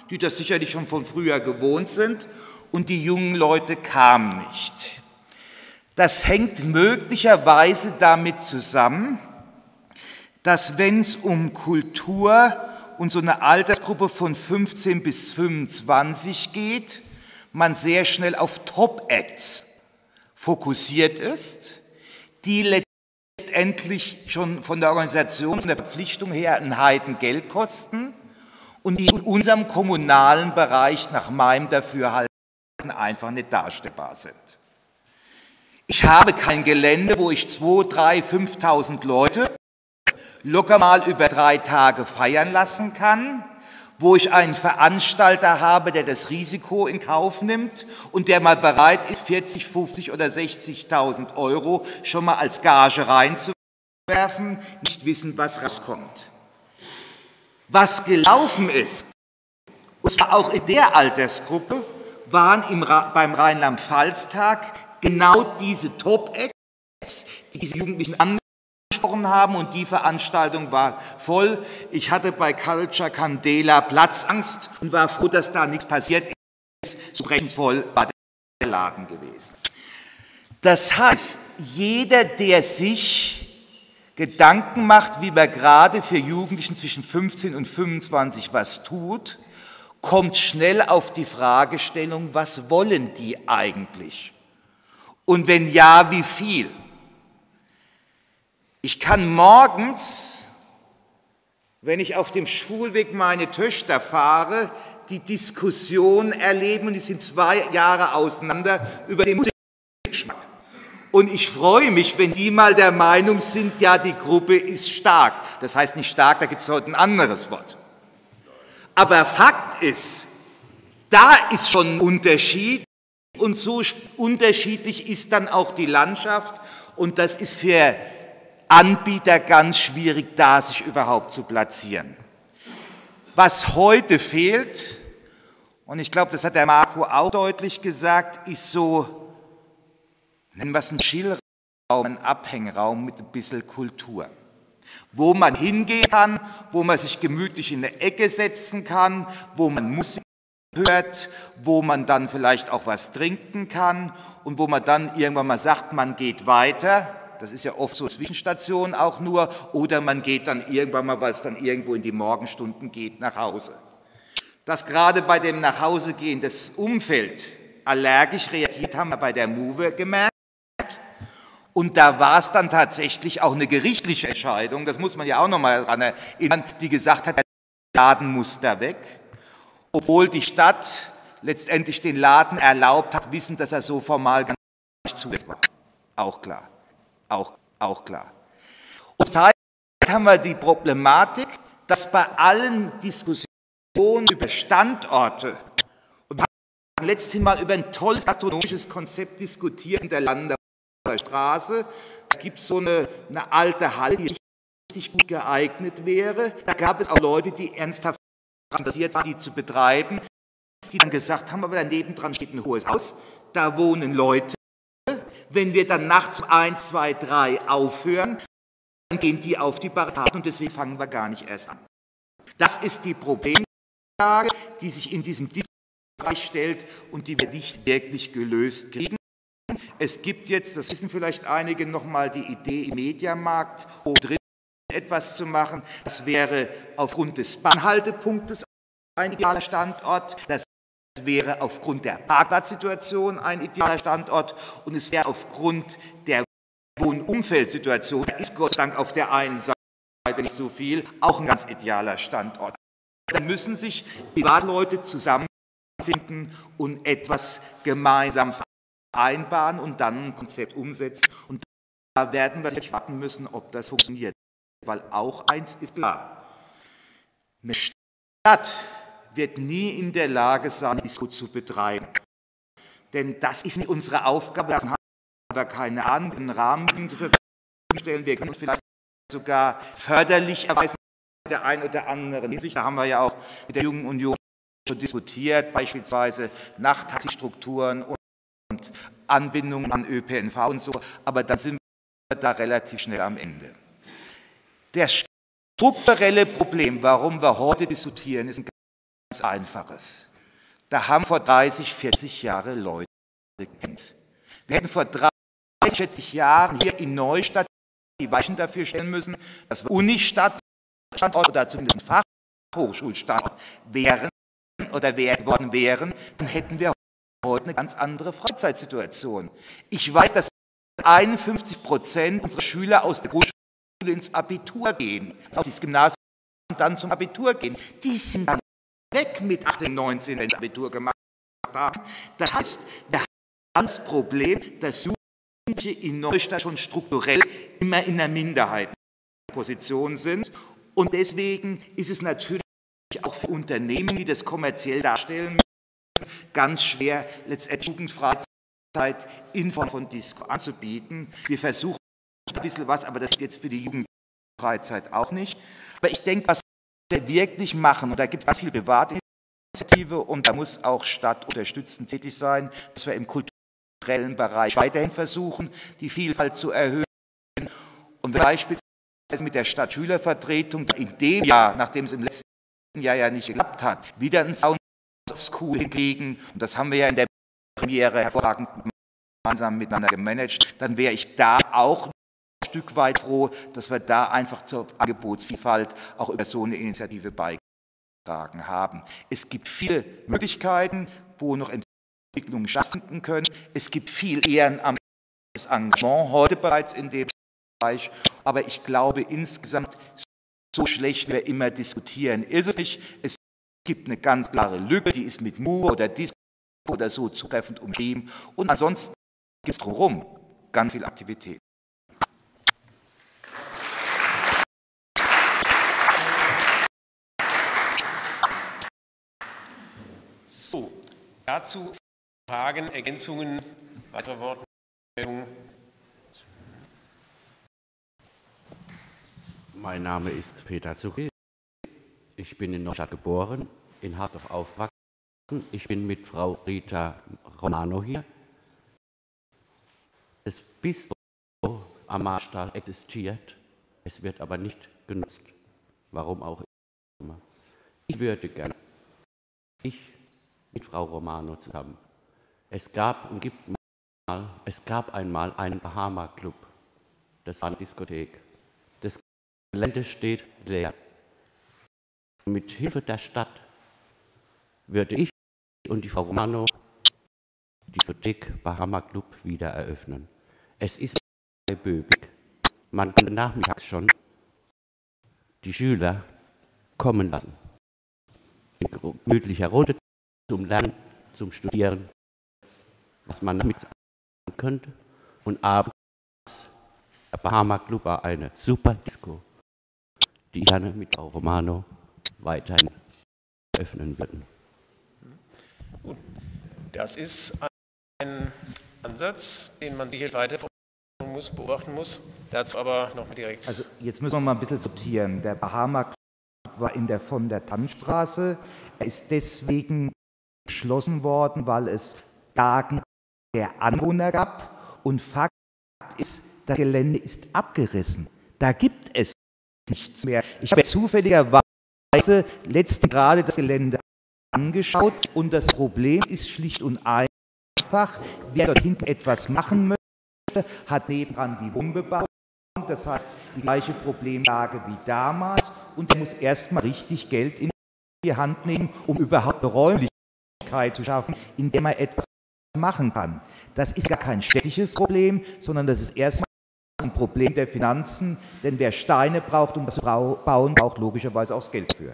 die das sicherlich schon von früher gewohnt sind, und die jungen Leute kamen nicht. Das hängt möglicherweise damit zusammen, dass, wenn es um Kultur und so eine Altersgruppe von fünfzehn bis fünfundzwanzig geht, man sehr schnell auf Top-Acts fokussiert ist, die letztendlich schon von der Organisation, von der Verpflichtung her ein Heidengeld kosten und die in unserem kommunalen Bereich nach meinem Dafürhalten einfach nicht darstellbar sind. Ich habe kein Gelände, wo ich zweitausend, dreitausend, fünftausend Leute locker mal über drei Tage feiern lassen kann, wo ich einen Veranstalter habe, der das Risiko in Kauf nimmt und der mal bereit ist, vierzig, fünfzig oder sechzigtausend Euro schon mal als Gage reinzuwerfen, nicht wissen, was rauskommt. Was gelaufen ist, und zwar auch in der Altersgruppe, waren im, beim Rheinland-Pfalz-Tag genau diese Top-Acts, die diese Jugendlichen angesprochen haben, und die Veranstaltung war voll. Ich hatte bei Culture Candela Platzangst und war froh, dass da nichts passiert ist. So brechend voll war der Laden gewesen. Das heißt, jeder, der sich Gedanken macht, wie man gerade für Jugendlichen zwischen fünfzehn und fünfundzwanzig was tut, kommt schnell auf die Fragestellung, was wollen die eigentlich? Und wenn ja, wie viel? Ich kann morgens, wenn ich auf dem Schulweg meine Töchter fahre, die Diskussion erleben, und die sind zwei Jahre auseinander, über den Musikgeschmack. Und ich freue mich, wenn die mal der Meinung sind, ja, die Gruppe ist stark. Das heißt nicht stark, da gibt es heute ein anderes Wort. Aber Fakt ist, da ist schon ein Unterschied, und so unterschiedlich ist dann auch die Landschaft, und das ist für Anbieter ganz schwierig, da sich überhaupt zu platzieren. Was heute fehlt, und ich glaube, das hat der Marco auch deutlich gesagt, ist so, nennen wir es einen Chillraum, einen Abhängraum mit ein bisschen Kultur, wo man hingehen kann, wo man sich gemütlich in eine Ecke setzen kann, wo man Musik hört, wo man dann vielleicht auch was trinken kann und wo man dann irgendwann mal sagt, man geht weiter. Das ist ja oft so Zwischenstation auch nur, oder man geht dann irgendwann mal, weil es dann irgendwo in die Morgenstunden geht, nach Hause. Dass gerade bei dem Nachhausegehen das Umfeld allergisch reagiert, haben wir bei der Move gemerkt. Und da war es dann tatsächlich auch eine gerichtliche Entscheidung, das muss man ja auch nochmal daran erinnern, die gesagt hat, der Laden muss da weg, obwohl die Stadt letztendlich den Laden erlaubt hat, wissen, dass er so formal gar nicht zulässig war. Auch klar, auch, auch klar. Und zurzeit haben wir die Problematik, dass bei allen Diskussionen über Standorte, und wir haben letztens mal über ein tolles gastronomisches Konzept diskutiert in der Lande Straße, da gibt es so eine, eine alte Halle, die richtig gut geeignet wäre. Da gab es auch Leute, die ernsthaft interessiert waren, die zu betreiben, die dann gesagt haben, aber daneben dran steht ein hohes Haus, da wohnen Leute. Wenn wir dann nachts um eins, zwei, drei aufhören, dann gehen die auf die Barrikaden, und deswegen fangen wir gar nicht erst an. Das ist die Problemlage, die sich in diesem Bereich stellt und die wir nicht wirklich gelöst kriegen. Es gibt jetzt, das wissen vielleicht einige, nochmal die Idee im Mediamarkt, oben drin etwas zu machen. Das wäre aufgrund des Bahnhaltepunktes ein idealer Standort. Das wäre aufgrund der Parkplatzsituation ein idealer Standort. Und es wäre aufgrund der Wohnumfeldsituation, da ist Gott sei Dank auf der einen Seite nicht so viel, auch ein ganz idealer Standort. Da müssen sich Privatleute zusammenfinden und etwas gemeinsam vereinbaren und dann ein Konzept umsetzen. Und da werden wir nicht warten müssen, ob das funktioniert. Weil auch eins ist klar, eine Stadt wird nie in der Lage sein, Disco zu betreiben. Denn das ist nicht unsere Aufgabe, da haben wir keine Ahnung, einen Rahmen zur Verfügung stellen. Wir können vielleicht sogar förderlich erweisen in der einen oder anderen Hinsicht. Da haben wir ja auch mit der Jungen Union schon diskutiert, beispielsweise Nachttaxistrukturen und Anbindungen an Ö P N V und so. Aber dann sind wir da relativ schnell am Ende. Das strukturelle Problem, warum wir heute diskutieren, ist ein Einfaches. Da haben vor dreißig, vierzig Jahren Leute gekämpft. Wir hätten vor dreißig, vierzig Jahren hier in Neustadt die Weichen dafür stellen müssen, dass wir Uni-Standort oder zumindest ein Fachhochschulstandort wären oder werden worden wären, dann hätten wir heute eine ganz andere Freizeitsituation. Ich weiß, dass einundfünfzig Prozent unserer Schüler aus der Grundschule ins Abitur gehen, also auch das Gymnasium und dann zum Abitur gehen. Die sind dann weg mit achtzehn, neunzehn, wenn sie Abitur gemacht haben. Das heißt, wir haben das Problem, dass Jugendliche in Neustadt schon strukturell immer in einer Minderheitenposition sind. Und deswegen ist es natürlich auch für Unternehmen, die das kommerziell darstellen müssen, ganz schwer, letztendlich Jugendfreizeit in Form von Disco anzubieten. Wir versuchen ein bisschen was, aber das ist jetzt für die Jugendfreizeit auch nicht. Aber ich denke, was wir wirklich machen, und da gibt es ganz viel Privatinitiative und da muss auch Stadt unterstützend tätig sein, dass wir im kulturellen Bereich weiterhin versuchen, die Vielfalt zu erhöhen. Und wir beispielsweise mit der Stadtschülervertretung in dem Jahr, nachdem es im letzten Jahr ja nicht geklappt hat, wieder einen Sound of School hinkriegen, und das haben wir ja in der Premiere hervorragend gemeinsam miteinander gemanagt, dann wäre ich da auch Stück weit froh, dass wir da einfach zur Angebotsvielfalt auch über so eine Initiative beigetragen haben. Es gibt viele Möglichkeiten, wo noch Entwicklungen stattfinden können. Es gibt viel ehrenamtliches Engagement heute bereits in dem Bereich, aber ich glaube insgesamt, so schlecht wir immer diskutieren, ist es nicht. Es gibt eine ganz klare Lücke, die ist mit Mu oder Disco oder so zutreffend umschrieben, und ansonsten gibt es drumherum ganz viel Aktivität. So, dazu Fragen, Ergänzungen, weitere Wortmeldungen? Mein Name ist Peter Suchi. Ich bin in Neustadt geboren, in Hardorf aufgewachsen. Ich bin mit Frau Rita Romano hier. Das Bistro am Marstall existiert, es wird aber nicht genutzt. Warum auch immer. Ich würde gerne, ich mit Frau Romano zusammen. Es gab und gibt mal, es gab einmal einen Bahama Club. Das war eine Diskothek. Das Gelände steht leer. Mit Hilfe der Stadt würde ich und die Frau Romano die Diskothek Bahama Club wieder eröffnen. Es ist böbig. Man kann nachmittags schon die Schüler kommen lassen. In gemütlicher Runde zum Lernen, zum Studieren, was man damit könnte. Und abends, der Bahama Club war eine super Disco, die ich gerne mit Frau Romano weiterhin öffnen würden. Gut. Das ist ein Ansatz, den man sicher weiter muss, beobachten muss. Dazu aber noch mal direkt. Also jetzt müssen wir mal ein bisschen sortieren. Der Bahama Club war in der von der Tannstraße. Er ist deswegen geschlossen worden, weil es Klagen der Anwohner gab. Und Fakt ist, das Gelände ist abgerissen. Da gibt es nichts mehr. Ich habe zufälligerweise letztens gerade das Gelände angeschaut und das Problem ist schlicht und einfach, wer dort hinten etwas machen möchte, hat nebenan die Wohnbebauung. Das heißt, die gleiche Problemlage wie damals, und er muss erstmal richtig Geld in die Hand nehmen, um überhaupt eine Räumlichkeit zu schaffen, in der man etwas machen kann. Das ist gar kein städtisches Problem, sondern das ist erstmal ein Problem der Finanzen, denn wer Steine braucht, um das zu bauen, braucht logischerweise auch das Geld für.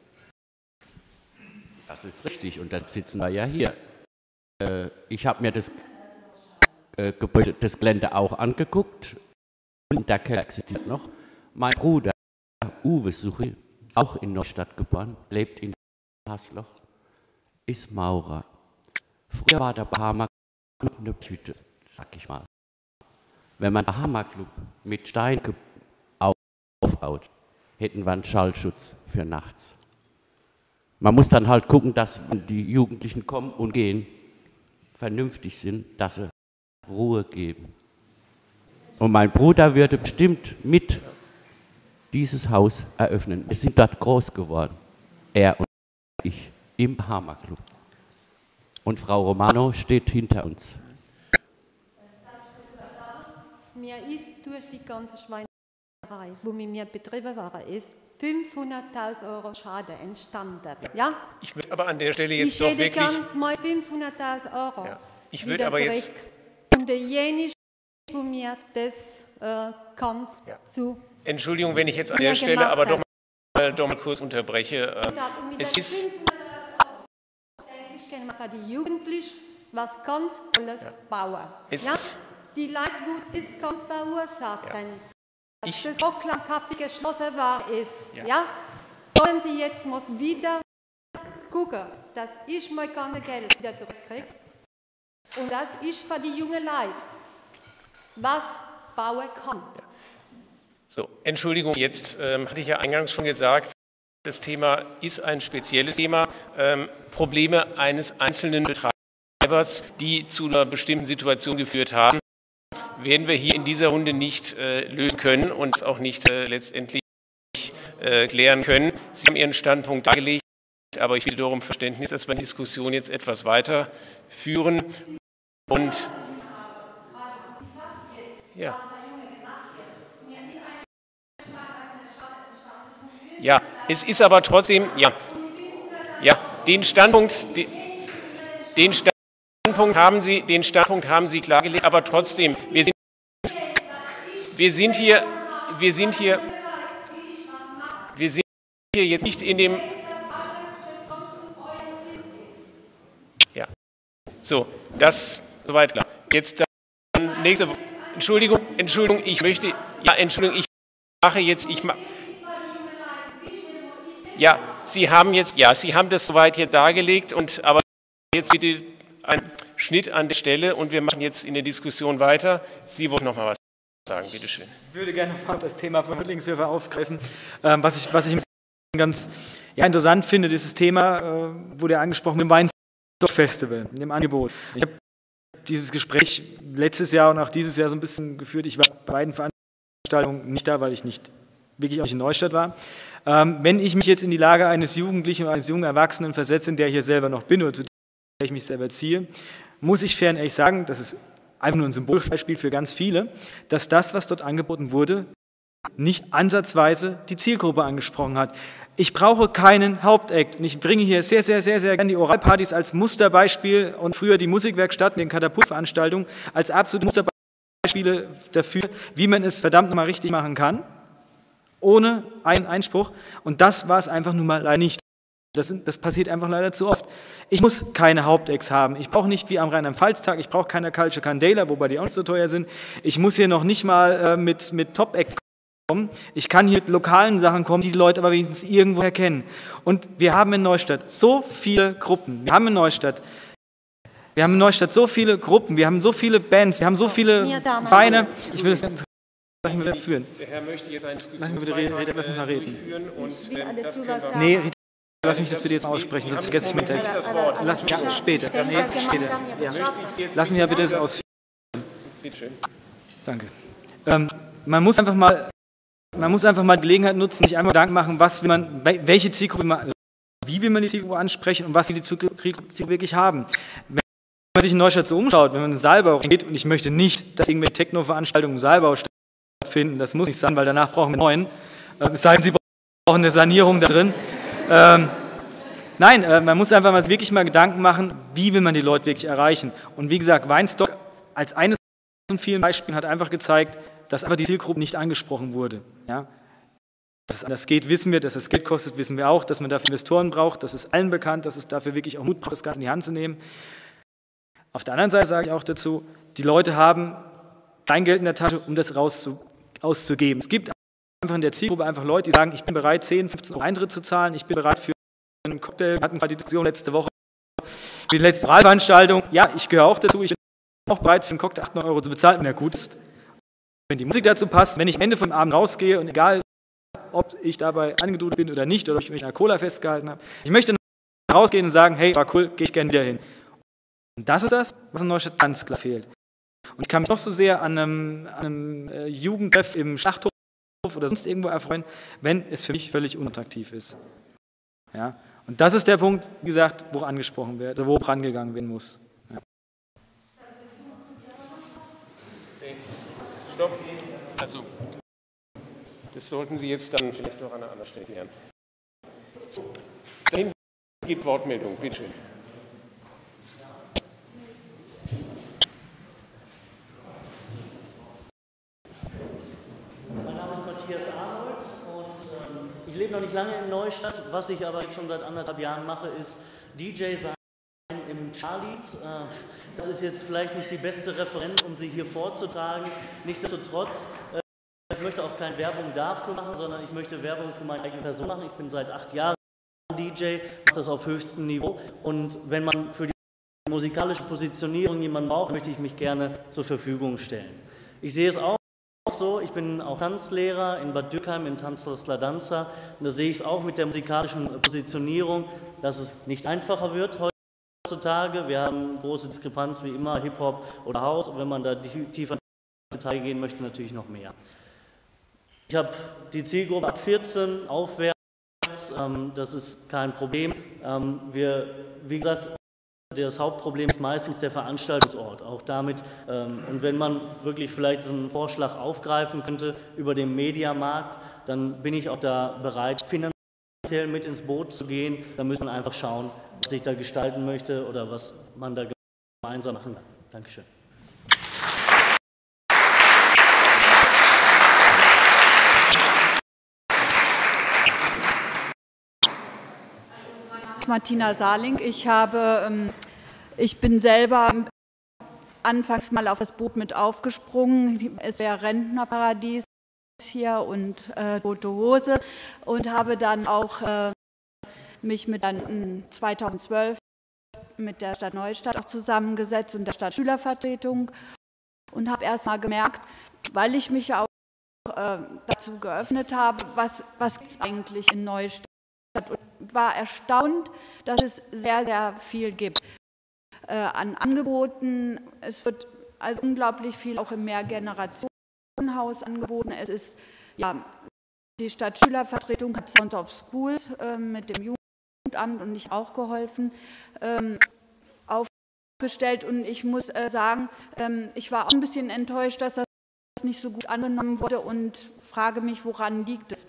Das ist richtig, und da sitzen wir ja hier. Ich habe mir das Gebäude, das Gelände auch angeguckt, und der Keller existiert noch. Mein Bruder Uwe Suchi, auch in Neustadt geboren, lebt in Hasloch, ist Maurer. Früher war der Bahama Club eine Tüte, sag ich mal. Wenn man den Bahama Club mit Stein aufbaut, hätten wir einen Schallschutz für nachts. Man muss dann halt gucken, dass, wenn die Jugendlichen kommen und gehen, vernünftig sind, dass sie Ruhe geben. Und mein Bruder würde bestimmt mit dieses Haus eröffnen. Wir sind dort groß geworden, er und ich. im Bahama Club. Und Frau Romano steht hinter uns. Mir ist durch die ganze Schweinerei, wo mit mir betrieben war, ist fünfhunderttausend Euro Schaden entstanden. Ja. Ja? Ich würde aber an der Stelle jetzt ich doch wirklich... Ich hätte mal fünfhunderttausend Euro. Ja. Ich würde aber jetzt... Und derjenige, wo mir das äh, kann, ja. zu... Entschuldigung, wenn ich jetzt an der Stelle aber doch mal, doch mal kurz unterbreche. Äh, es ist... Ich kenne für die Jugendlichen was ganz Tolles ja. bauen. Es ja? ist... Die Leute, die das ganz verursachen. Ja. Ich, das Hochlandkaffee geschlossen war, ist, ja. ja, wollen Sie jetzt mal wieder gucken, dass ich mein ganzes Geld wieder zurückkriege und dass ich für die jungen Leute was bauen kann. Ja. So, Entschuldigung, jetzt ähm, hatte ich ja eingangs schon gesagt, das Thema ist ein spezielles Thema. Ähm, Probleme eines einzelnen Betreibers, die zu einer bestimmten Situation geführt haben, werden wir hier in dieser Runde nicht äh, lösen können und auch nicht äh, letztendlich äh, klären können. Sie haben Ihren Standpunkt dargelegt, aber ich bitte darum Verständnis, dass wir die Diskussion jetzt etwas weiter führen. Und ja. Ja, es ist aber trotzdem, ja, ja, den Standpunkt, den, den Standpunkt haben Sie, den Standpunkt haben Sie klargelegt, aber trotzdem, wir sind, wir sind hier, wir sind hier, wir sind hier jetzt nicht in dem, ja, so, das soweit klar. Jetzt dann nächste, Entschuldigung, Entschuldigung, ich möchte, ja, Entschuldigung, ich mache jetzt, ich mache, ja, Sie haben jetzt, ja, Sie haben das soweit jetzt dargelegt, und aber jetzt bitte ein Schnitt an der Stelle und wir machen jetzt in der Diskussion weiter. Sie wollten noch mal was sagen, bitte schön. Ich würde gerne mal das Thema von Rüttlingshöfer aufgreifen. Ähm, was ich, was ich ganz ja, interessant finde, dieses Thema äh, wurde ja angesprochen mit dem Weinstock-Festival, dem Angebot. Ich habe dieses Gespräch letztes Jahr und auch dieses Jahr so ein bisschen geführt. Ich war bei beiden Veranstaltungen nicht da, weil ich nicht wirklich auch nicht in Neustadt war. Ähm, wenn ich mich jetzt in die Lage eines Jugendlichen oder eines jungen Erwachsenen versetze, in der ich hier selber noch bin oder zu der ich mich selber ziehe, muss ich fair und ehrlich sagen, das ist einfach nur ein Symbolbeispiel für ganz viele, dass das, was dort angeboten wurde, nicht ansatzweise die Zielgruppe angesprochen hat. Ich brauche keinen Hauptakt. Und ich bringe hier sehr, sehr, sehr, sehr gerne die Oralpartys als Musterbeispiel und früher die Musikwerkstatt, den Katapultveranstaltungen, als absolute Musterbeispiele dafür, wie man es verdammt nochmal richtig machen kann, ohne einen Einspruch. Und das war es einfach nun mal leider nicht. Das, das passiert einfach leider zu oft. Ich muss keine Hauptacts haben. Ich brauche nicht wie am Rheinland-Pfalz-Tag, ich brauche keine Culture Candela, wobei die auch nicht so teuer sind. Ich muss hier noch nicht mal äh, mit, mit Top-Acts kommen. Ich kann hier mit lokalen Sachen kommen, die die Leute aber wenigstens irgendwo erkennen. Und wir haben in Neustadt so viele Gruppen. Wir haben in Neustadt, wir haben in Neustadt so viele Gruppen, wir haben so viele Bands, wir haben so viele Vereine. Ich will das ganz Lass mich führen. Der Herr möchte jetzt einen Diskussionsbeitrag Lass mich mal reden. durchführen und äh, das können wir... Nee, Rita, lass mich das bitte jetzt aussprechen, sonst vergesse ich meinen Text. Lass mich ja, später. Nee, später. Ja. Lass mich ja bitte das ausführen. Bitte schön. Danke. Ähm, man muss einfach mal, man muss einfach mal die Gelegenheit nutzen, sich einmal Gedanken machen, was will man, welche Zielgruppe man, wie will man die Zielgruppe ansprechen und was will die Zielgruppe wirklich haben. Wenn man sich in Neustadt so umschaut, wenn man in Saalbau geht, und ich möchte nicht, dass irgendwelche Techno-Veranstaltungen in Saalbau stattfinden, das muss nicht sein, weil danach brauchen wir neuen. Es sei denn, Sie brauchen eine Sanierung da drin. Ähm, nein, äh, man muss einfach mal wirklich mal Gedanken machen, wie will man die Leute wirklich erreichen. Und wie gesagt, Weinstock als eines von vielen Beispielen hat einfach gezeigt, dass einfach die Zielgruppe nicht angesprochen wurde. Ja? Dass es anders geht, wissen wir, dass es Geld kostet, wissen wir auch, dass man dafür Investoren braucht, das ist allen bekannt, dass es dafür wirklich auch Mut braucht, das Ganze in die Hand zu nehmen. Auf der anderen Seite sage ich auch dazu, die Leute haben kein Geld in der Tasche, um das rauszu, auszugeben. Es gibt einfach in der Zielgruppe einfach Leute, die sagen, ich bin bereit, zehn, fünfzehn Euro Eintritt zu zahlen, ich bin bereit für einen Cocktail, wir hatten gerade die Diskussion letzte Woche, für die letzte Veranstaltung, ja, ich gehöre auch dazu, ich bin auch bereit, für einen Cocktail acht Euro zu bezahlen, wenn er gut ist. Wenn die Musik dazu passt, wenn ich am Ende vom Abend rausgehe und egal, ob ich dabei angedudelt bin oder nicht, oder ob ich mich an der Cola festgehalten habe, ich möchte rausgehen und sagen, hey, war cool, gehe ich gerne wieder hin. Und das ist das, was in Neustadt ganz klar fehlt. Und ich kann mich noch so sehr an einem, an einem äh, Jugendtreff im Schlachthof oder sonst irgendwo erfreuen, wenn es für mich völlig unattraktiv ist. Ja? Und das ist der Punkt, wie gesagt, wo angesprochen wird, oder wo rangegangen werden muss. Ja. Stopp. Also, das sollten Sie jetzt dann vielleicht noch an einer anderen Stelle klären. So. Dahin gibt es Wortmeldung, bitte schön. Mein Name ist Matthias Arnold und ähm, ich lebe noch nicht lange in Neustadt. Was ich aber schon seit anderthalb Jahren mache, ist D J sein im Charlies. Äh, das ist jetzt vielleicht nicht die beste Referenz, um sie hier vorzutragen. Nichtsdestotrotz, äh, ich möchte auch keine Werbung dafür machen, sondern ich möchte Werbung für meine eigene Person machen. Ich bin seit acht Jahren D J, mache das auf höchstem Niveau. Und wenn man für die musikalische Positionierung jemanden braucht, möchte ich mich gerne zur Verfügung stellen. Ich sehe es auch so, ich bin auch Tanzlehrer in Bad Dürkheim im Tanzhaus La Danza. Und da sehe ich es auch mit der musikalischen Positionierung, dass es nicht einfacher wird heutzutage. Wir haben große Diskrepanz wie immer, Hip-Hop oder House. Und wenn man da tiefer ins Detail gehen möchte, natürlich noch mehr. Ich habe die Zielgruppe ab vierzehn aufwärts, ähm, das ist kein Problem. Ähm, wir, wie gesagt, das Hauptproblem ist meistens der Veranstaltungsort, auch damit. Ähm, und wenn man wirklich vielleicht diesen Vorschlag aufgreifen könnte über den Mediamarkt, dann bin ich auch da bereit, finanziell mit ins Boot zu gehen. Da müssen wir einfach schauen, was ich da gestalten möchte oder was man da gemeinsam machen kann. Dankeschön. Martina Saarling. Ich, habe, ähm, ich bin selber anfangs mal auf das Boot mit aufgesprungen. Es wäre Rentnerparadies hier und äh, Tote Hose und habe dann auch äh, mich mit dann zweitausendzwölf mit der Stadt Neustadt auch zusammengesetzt und der Stadtschülervertretung und habe erst mal gemerkt, weil ich mich auch äh, dazu geöffnet habe, was, was gibt es eigentlich in Neustadt. Und war erstaunt, dass es sehr, sehr viel gibt äh, an Angeboten. Es wird also unglaublich viel auch im Mehrgenerationenhaus angeboten. Es ist, ja, die Stadtschülervertretung hat Sound of Schools äh, mit dem Jugendamt und ich auch geholfen, ähm, aufgestellt. Und ich muss äh, sagen, ähm, ich war auch ein bisschen enttäuscht, dass das nicht so gut angenommen wurde und frage mich, woran liegt es.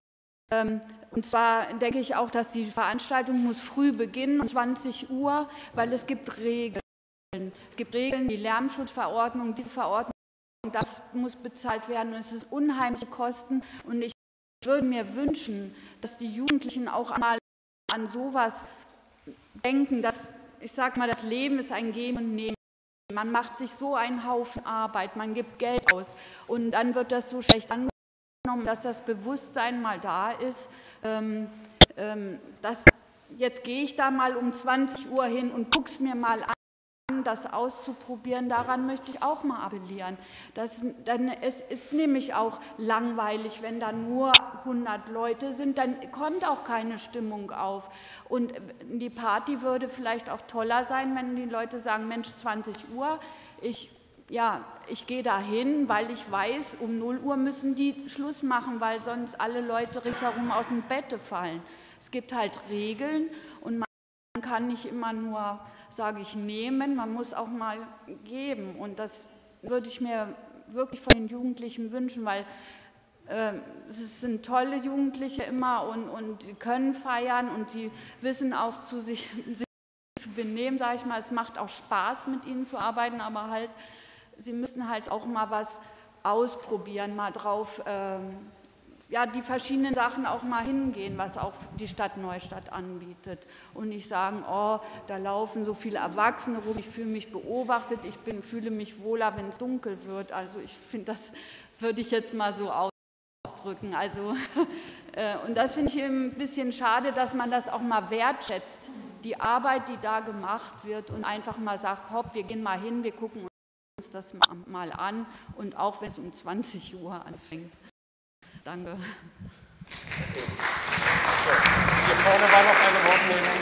Und zwar denke ich auch, dass die Veranstaltung muss früh beginnen, um zwanzig Uhr, weil es gibt Regeln. Es gibt Regeln, die Lärmschutzverordnung, diese Verordnung, das muss bezahlt werden und es ist unheimliche Kosten. Und ich würde mir wünschen, dass die Jugendlichen auch einmal an sowas denken, dass, ich sage mal, das Leben ist ein Geben und Nehmen. Man macht sich so einen Haufen Arbeit, man gibt Geld aus und dann wird das so schlecht angenommen, dass das Bewusstsein mal da ist, ähm, ähm, dass jetzt gehe ich da mal um zwanzig Uhr hin und gucke es mir mal an, das auszuprobieren, daran möchte ich auch mal appellieren. Das, dann, es ist nämlich auch langweilig, wenn da nur hundert Leute sind, dann kommt auch keine Stimmung auf. Und die Party würde vielleicht auch toller sein, wenn die Leute sagen, Mensch, zwanzig Uhr, ich Ja, ich gehe da hin, weil ich weiß, um null Uhr müssen die Schluss machen, weil sonst alle Leute ringsherum aus dem Bett fallen. Es gibt halt Regeln und man kann nicht immer nur, sage ich, nehmen, man muss auch mal geben. Und das würde ich mir wirklich von den Jugendlichen wünschen, weil äh, es sind tolle Jugendliche immer und, und die können feiern und die wissen auch zu sich, sich zu benehmen, sage ich mal. Es macht auch Spaß, mit ihnen zu arbeiten, aber halt sie müssen halt auch mal was ausprobieren, mal drauf, ähm, ja, die verschiedenen Sachen auch mal hingehen, was auch die Stadt Neustadt anbietet. Und nicht sagen, oh, da laufen so viele Erwachsene rum, ich fühle mich beobachtet, ich bin, fühle mich wohler, wenn es dunkel wird. Also ich finde, das würde ich jetzt mal so ausdrücken. Also, äh, und das finde ich eben ein bisschen schade, dass man das auch mal wertschätzt, die Arbeit, die da gemacht wird und einfach mal sagt, hopp, wir gehen mal hin, wir gucken uns das mal an und auch wenn es um zwanzig Uhr anfängt. Danke. Okay. So, hier vorne war noch eine Wortmeldung.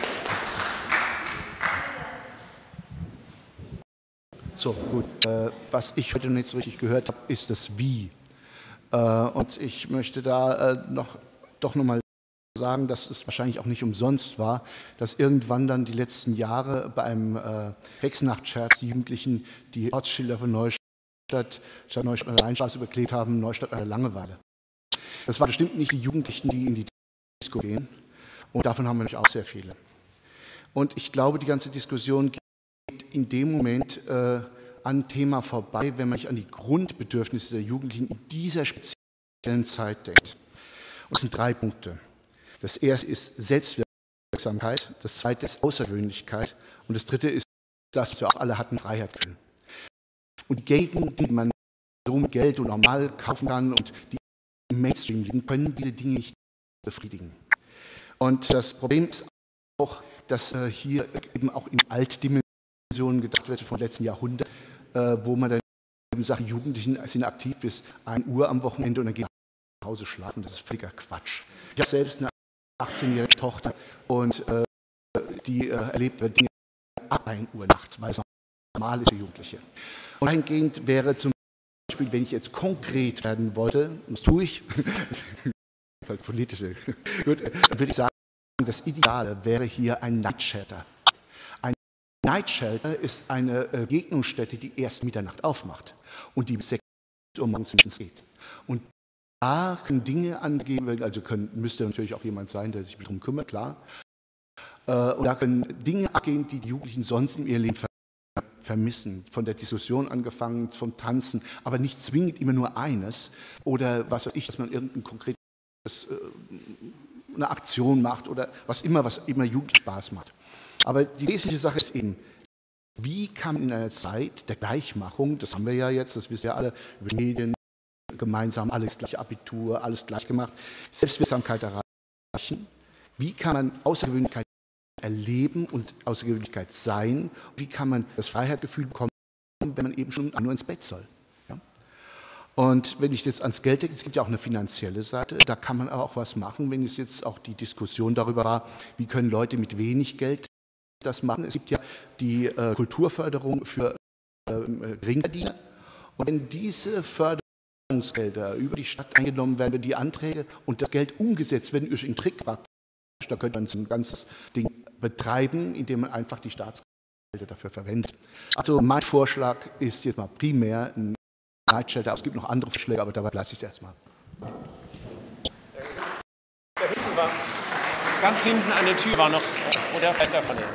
So, gut. Äh, was ich heute nicht so richtig gehört habe, ist das Wie. Äh, und ich möchte da äh, noch, doch nochmal sagen, dass es wahrscheinlich auch nicht umsonst war, dass irgendwann dann die letzten Jahre bei einem äh, Hexennacht-Scherz die Jugendlichen die Ortsschilder von Neustadt statt Neustadt an der Rheinstraße überklebt haben, Neustadt an der Langeweile. Das waren bestimmt nicht die Jugendlichen, die in die Disco gehen. Und davon haben wir nämlich auch sehr viele. Und ich glaube, die ganze Diskussion geht in dem Moment äh, an Thema vorbei, wenn man sich an die Grundbedürfnisse der Jugendlichen in dieser speziellen Zeit denkt. Und es sind drei Punkte. Das erste ist Selbstwirksamkeit, das zweite ist Außergewöhnlichkeit und das dritte ist, dass wir auch alle hatten, Freiheitsgefühl. Und die Gegenden, die man so mit Geld und normal kaufen kann und die im Mainstream liegen, können diese Dinge nicht befriedigen. Und das Problem ist auch, dass äh, hier eben auch in Altdimensionen gedacht wird vom letzten Jahrhundert, äh, wo man dann eben sagt, die Jugendlichen sind aktiv bis ein Uhr am Wochenende und dann gehen nach Hause schlafen. Das ist völliger Quatsch. Ich habe selbst eine achtzehnjährige Tochter und äh, die äh, erlebt Dinge ab ein Uhr nachts, weil es normal ist für Jugendliche. Und dahingehend wäre zum Beispiel, wenn ich jetzt konkret werden wollte, das tue ich, als politische, gut, dann würde ich sagen, das Ideale wäre hier ein Night Shelter. Ein Night Shelter ist eine äh, Begegnungsstätte, die erst Mitternacht aufmacht und die bis sechs Uhr morgens geht. Und da können Dinge angegeben werden, also können, müsste natürlich auch jemand sein, der sich darum kümmert, klar. Äh, und da können Dinge abgehen, die die Jugendlichen sonst in ihrem Leben ver vermissen. Von der Diskussion angefangen, vom Tanzen, aber nicht zwingend immer nur eines. Oder was weiß ich, dass man irgendein konkretes, äh, eine Aktion macht oder was immer, was immer Jugendspaß macht. Aber die wesentliche Sache ist eben, wie kann man in einer Zeit der Gleichmachung, das haben wir ja jetzt, das wissen wir alle, über Medien, gemeinsam alles gleich Abitur, alles gleich gemacht, Selbstwirksamkeit erreichen, wie kann man Außergewöhnlichkeit erleben und Außergewöhnlichkeit sein, wie kann man das Freiheitsgefühl bekommen, wenn man eben schon nur ins Bett soll. Ja? Und wenn ich jetzt ans Geld denke, es gibt ja auch eine finanzielle Seite, da kann man aber auch was machen, wenn es jetzt auch die Diskussion darüber war, wie können Leute mit wenig Geld das machen. Es gibt ja die äh, Kulturförderung für äh, Geringverdiener und wenn diese Förderungsgelder über die Stadt eingenommen werden, die Anträge und das Geld umgesetzt werden durch einen Trick praktisch, da könnte man so ein ganzes Ding betreiben, indem man einfach die Staatsgelder dafür verwendet. Also mein Vorschlag ist jetzt mal primär ein Night Shelter. Es gibt noch andere Vorschläge, aber dabei lasse ich es erstmal. Da hinten war, ganz hinten an der Tür war noch, oder vielleicht da vorne.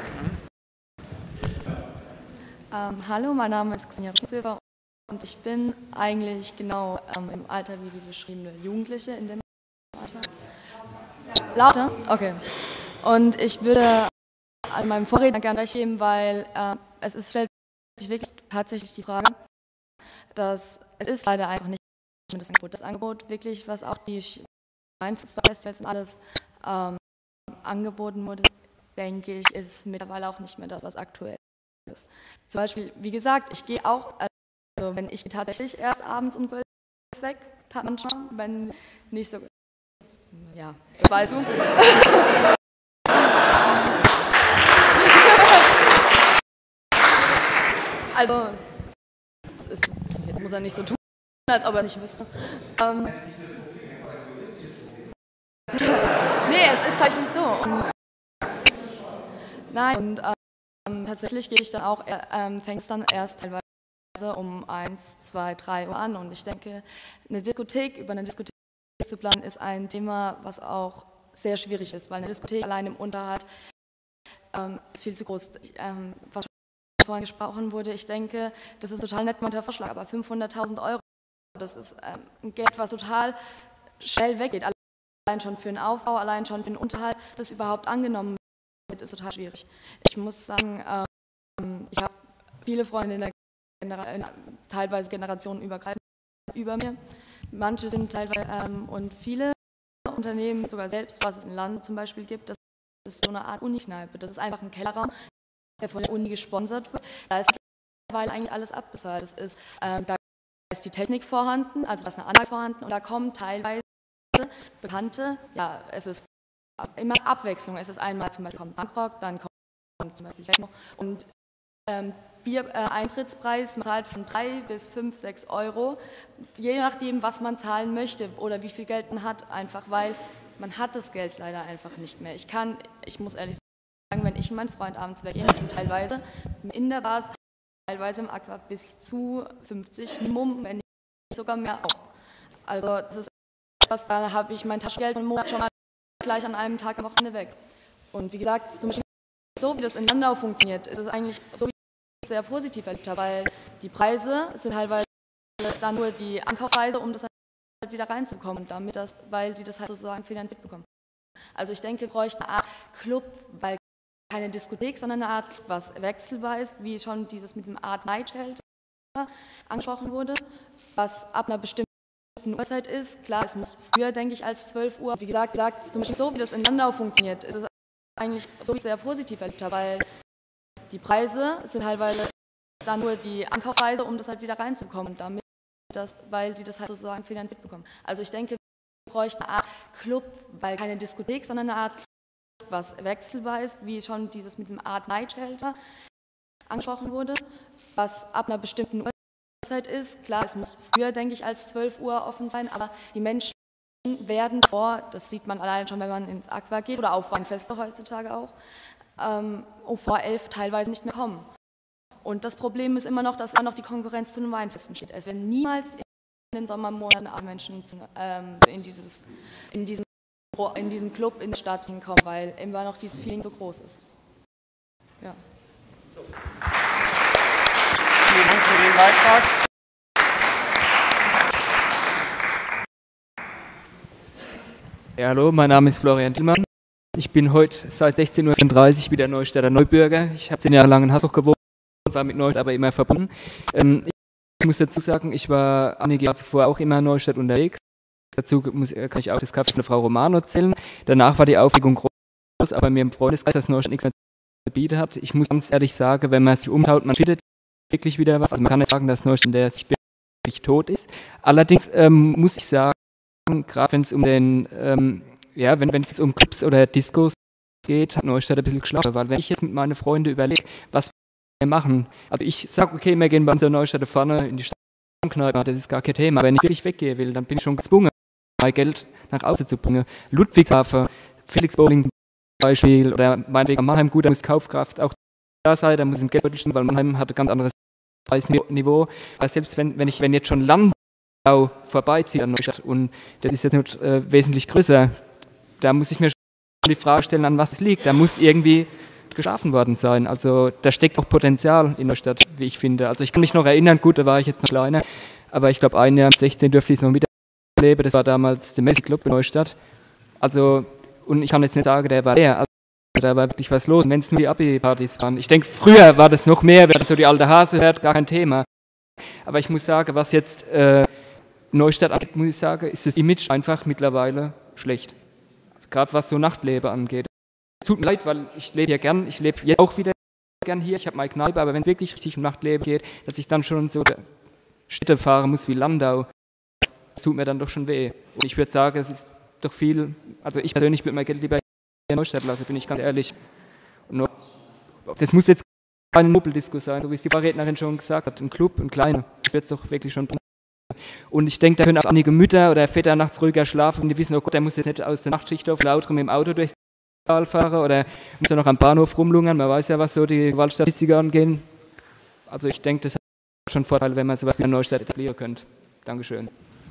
Ähm, hallo, mein Name ist Xenia Silva und ich bin eigentlich genau ähm, im Alter wie die beschriebene Jugendliche in dem Alter. Lauter? Okay. Und ich würde an meinem Vorredner gerne recht geben, weil äh, es ist, stellt sich wirklich tatsächlich die Frage, dass es ist leider einfach nicht das Angebot. Das Angebot wirklich, was auch die Festivals und alles ähm, angeboten wurde, denke ich, ist mittlerweile auch nicht mehr das, was aktuell ist. Zum Beispiel, wie gesagt, ich gehe auch, also wenn ich tatsächlich erst abends um zwölf weg, manchmal, wenn nicht so. Ja, das weißt du. Also, das ist, jetzt muss er nicht so tun, als ob er nicht wüsste. Ähm, nee, es ist tatsächlich so. Und, nein, und ähm, tatsächlich gehe ich dann auch, ähm, fängt es dann erst teilweise um eins, zwei, drei Uhr an. Und ich denke, eine Diskothek, über eine Diskothek zu planen, ist ein Thema, was auch sehr schwierig ist, weil eine Diskothek allein im Unterhalt ähm, ist viel zu groß. Ähm, was vorhin gesprochen wurde, ich denke, das ist total nett, mein Vorschlag, aber fünfhunderttausend Euro, das ist ähm, ein Geld, was total schnell weggeht. Allein schon für den Aufbau, allein schon für den Unterhalt, das überhaupt angenommen wird, ist total schwierig. Ich muss sagen, ähm, ich habe viele Freunde in der Genera in, teilweise generationenübergreifend über mir. Manche sind teilweise, ähm, und viele Unternehmen, sogar selbst, was es in Land zum Beispiel gibt, das ist so eine Art Unikneipe. Das ist einfach ein Kellerraum, der von der Uni gesponsert wird. Da ist mittlerweile eigentlich alles abbezahlt. Das ist, ähm, da ist die Technik vorhanden, also da ist eine Anlage vorhanden und da kommen teilweise Bekannte, ja, es ist immer Abwechslung. Es ist einmal zum Beispiel kommt Punkrock, dann kommt zum Beispiel Techno und ähm, Bier-Eintrittspreis, man zahlt von drei bis fünf, sechs Euro, je nachdem, was man zahlen möchte oder wie viel Geld man hat, einfach weil man hat das Geld leider einfach nicht mehr. Ich kann, ich muss ehrlich sagen, wenn ich und mein Freund abends weggehen, teilweise in der Bar, teilweise im Aqua bis zu fünfzig Minimum, wenn nicht sogar mehr aus. Also das ist etwas, da habe ich mein Taschengeld einen Monat schon mal gleich an einem Tag am Wochenende weg. Und wie gesagt, zum Beispiel so wie das in Landau funktioniert, ist es eigentlich so, wie ich es sehr positiv erlebt habe, weil die Preise sind teilweise dann nur die Ankaufspreise, um das halt wieder reinzukommen, und damit das, weil sie das halt sozusagen finanziert bekommen. Also ich denke, wir bräuchten eine Art Club, weil keine Diskothek, sondern eine Art, was wechselbar ist, wie schon dieses mit dem Art Night Shelter angesprochen wurde, was ab einer bestimmten Uhrzeit ist. Klar, es muss früher, denke ich, als zwölf Uhr. Wie gesagt, gesagt, zum Beispiel so wie das in Landau funktioniert, ist es eigentlich so, wie ich es sehr positiv erlebt habe, weil die Preise sind teilweise dann nur die Ankaufspreise, um das halt wieder reinzukommen, und damit das, weil sie das halt sozusagen finanziert bekommen. Also ich denke, wir bräuchten eine Art Club, weil keine Diskothek, sondern eine Art, was wechselbar ist, wie schon dieses mit dem Art Night Shelter angesprochen wurde, was ab einer bestimmten Uhrzeit ist. Klar, es muss früher, denke ich, als zwölf Uhr offen sein, aber die Menschen werden vor, das sieht man allein schon, wenn man ins Aqua geht oder auf Weinfeste heutzutage auch, ähm, um vor elf teilweise nicht mehr kommen. Und das Problem ist immer noch, dass da noch die Konkurrenz zu den Weinfesten steht. Es werden niemals in den Sommermonaten alle Menschen zu, ähm, in, dieses, in, diesem, in diesem Club in der Stadt hinkommen, weil immer noch dieses Feeling so groß ist. Ja. So. Vielen Dank für den Beitrag. Ja, hallo, mein Name ist Florian Tillmann. Ich bin heute seit sechzehn Uhr vierunddreißig wieder Neustädter Neubürger. Ich habe zehn Jahre lang in Hasloch gewohnt und war mit Neustadt aber immer verbunden. Ähm, ich muss dazu sagen, ich war einige Jahre zuvor auch immer in Neustadt unterwegs. Dazu muss, kann ich auch das Café von der Frau Romano zählen. Danach war die Aufregung groß, aber mir im Freundeskreis, dass Neustadt nichts mehr zu bieten hat. Ich muss ganz ehrlich sagen, wenn man sich umschaut, man findet wirklich wieder was. Also man kann nicht sagen, dass Neustadt in der Sicht wirklich tot ist. Allerdings ähm, muss ich sagen, gerade wenn es um den, ähm, ja, wenn es um Clubs oder Discos geht, hat Neustadt ein bisschen geschlafen, weil wenn ich jetzt mit meinen Freunden überlege, was wir machen, also ich sage, okay, wir gehen bei unserer Neustadt vorne in die Stammkneipe, das ist gar kein Thema, aber wenn ich wirklich weggehen will, dann bin ich schon gezwungen, mein Geld nach außen zu bringen. Ludwigshafen, Felix Bowling zum Beispiel, oder meinetwegen Mannheim, gut, da muss Kaufkraft auch da sein, da muss ein Geldbeutel stehen, weil Mannheim hat ein ganz anderes Preisniveau, aber selbst wenn, wenn ich, wenn jetzt schon Land vorbeizieht an Neustadt und das ist jetzt nicht äh, wesentlich größer, da muss ich mir schon die Frage stellen, an was es liegt. Da muss irgendwie geschaffen worden sein. Also da steckt auch Potenzial in Neustadt, wie ich finde. Also ich kann mich noch erinnern, gut, da war ich jetzt noch kleiner, aber ich glaube ein Jahr sechzehn dürfte ich es noch miterleben. Das war damals der Messi Club in Neustadt. Also, und ich kann jetzt nicht sagen, der war leer. Also da war wirklich was los, wenn es nur die Abi-Partys waren. Ich denke, früher war das noch mehr, wer so die alte Hase hört, gar kein Thema. Aber ich muss sagen, was jetzt äh, Neustadt angeht, muss ich sagen, ist das Image einfach mittlerweile schlecht. Gerade was so Nachtleben angeht. Es tut mir leid, weil ich lebe ja gern, ich lebe jetzt auch wieder gern hier, ich habe meine Kneipe, aber wenn es wirklich richtig um Nachtleben geht, dass ich dann schon so Städte fahren muss wie Landau, das tut mir dann doch schon weh. Und ich würde sagen, es ist doch viel, also ich persönlich würde mein Geld lieber in Neustadt lassen, bin ich ganz ehrlich. Und das muss jetzt keine Nobeldisco sein, so wie es die Vorrednerin schon gesagt hat, ein Club, ein kleiner, das wird es doch wirklich schon bringen. Und ich denke, da können auch einige Mütter oder Väter nachts ruhiger schlafen und die wissen, oh Gott, der muss jetzt nicht aus der Nachtschicht auf lauter mit dem Auto durchs Tal fahren oder muss ja noch am Bahnhof rumlungern. Man weiß ja, was so die Gewaltstatistiker angehen. Also ich denke, das hat schon Vorteile, wenn man sowas wie eine Neustadt etablieren könnte. Dankeschön.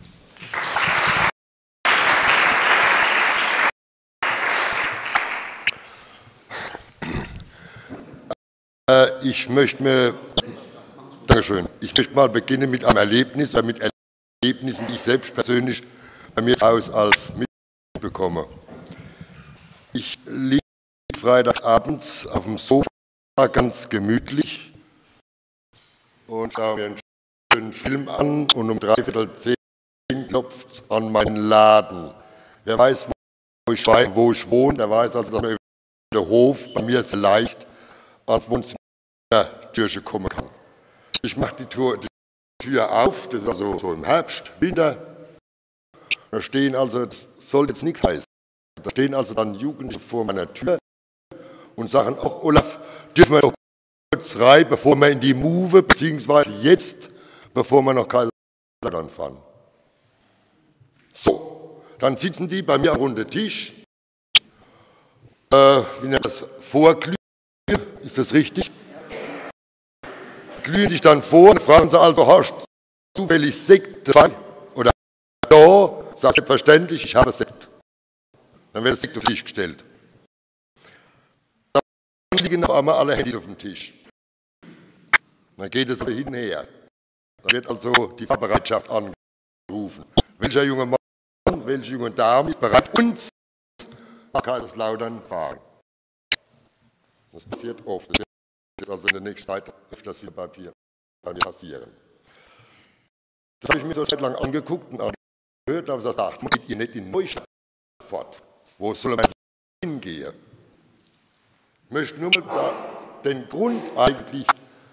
Äh, ich möchte mir Dankeschön. Ich möchte mal beginnen mit einem Erlebnis, mit Erlebnissen, die ich selbst persönlich bei mir aus als mitbekomme. Ich liege freitagsabends auf dem Sofa ganz gemütlich und schaue mir einen schönen Film an und um dreiviertel zehn klopft es an meinen Laden. Wer weiß, wo ich, wo ich wohne, der weiß also, dass man über den Hof bei mir sehr leicht ans Wohnzimmer der Türche kommen kann. Ich mache die Tür, die Tür auf, das ist also so im Herbst, Winter. Da stehen also, das soll jetzt nichts heißen, da stehen also dann Jugendliche vor meiner Tür und sagen, auch Olaf, dürfen wir doch kurz rein, bevor wir in die Move, beziehungsweise jetzt, bevor wir noch Kaiserslautern fahren. So, Dann sitzen die bei mir am runden Tisch, äh, wie nennt das, vorglühen, ist das richtig? Glühen sich dann vor und fragen sie also, hast du zufällig Sekt dabei? Oder ja, sagt selbstverständlich, ich habe Sekt. Dann wird das Sekt auf den Tisch gestellt. Dann liegen noch einmal alle Handys auf dem Tisch. Dann geht es hin und her. Dann wird also die Fahrbereitschaft angerufen. Welcher junge Mann, welche junge Dame ist bereit, uns nach Kaiserslautern fahren? Das passiert oft. Das wird also in der nächsten Zeit öfters wieder bei mir, bei mir passieren. Das habe ich mir so eine Zeit lang angeguckt und angehört, aber gesagt, geht ihr nicht in Neustadt fort? Wo soll man hingehen? Ich möchte nur mal den Grund eigentlich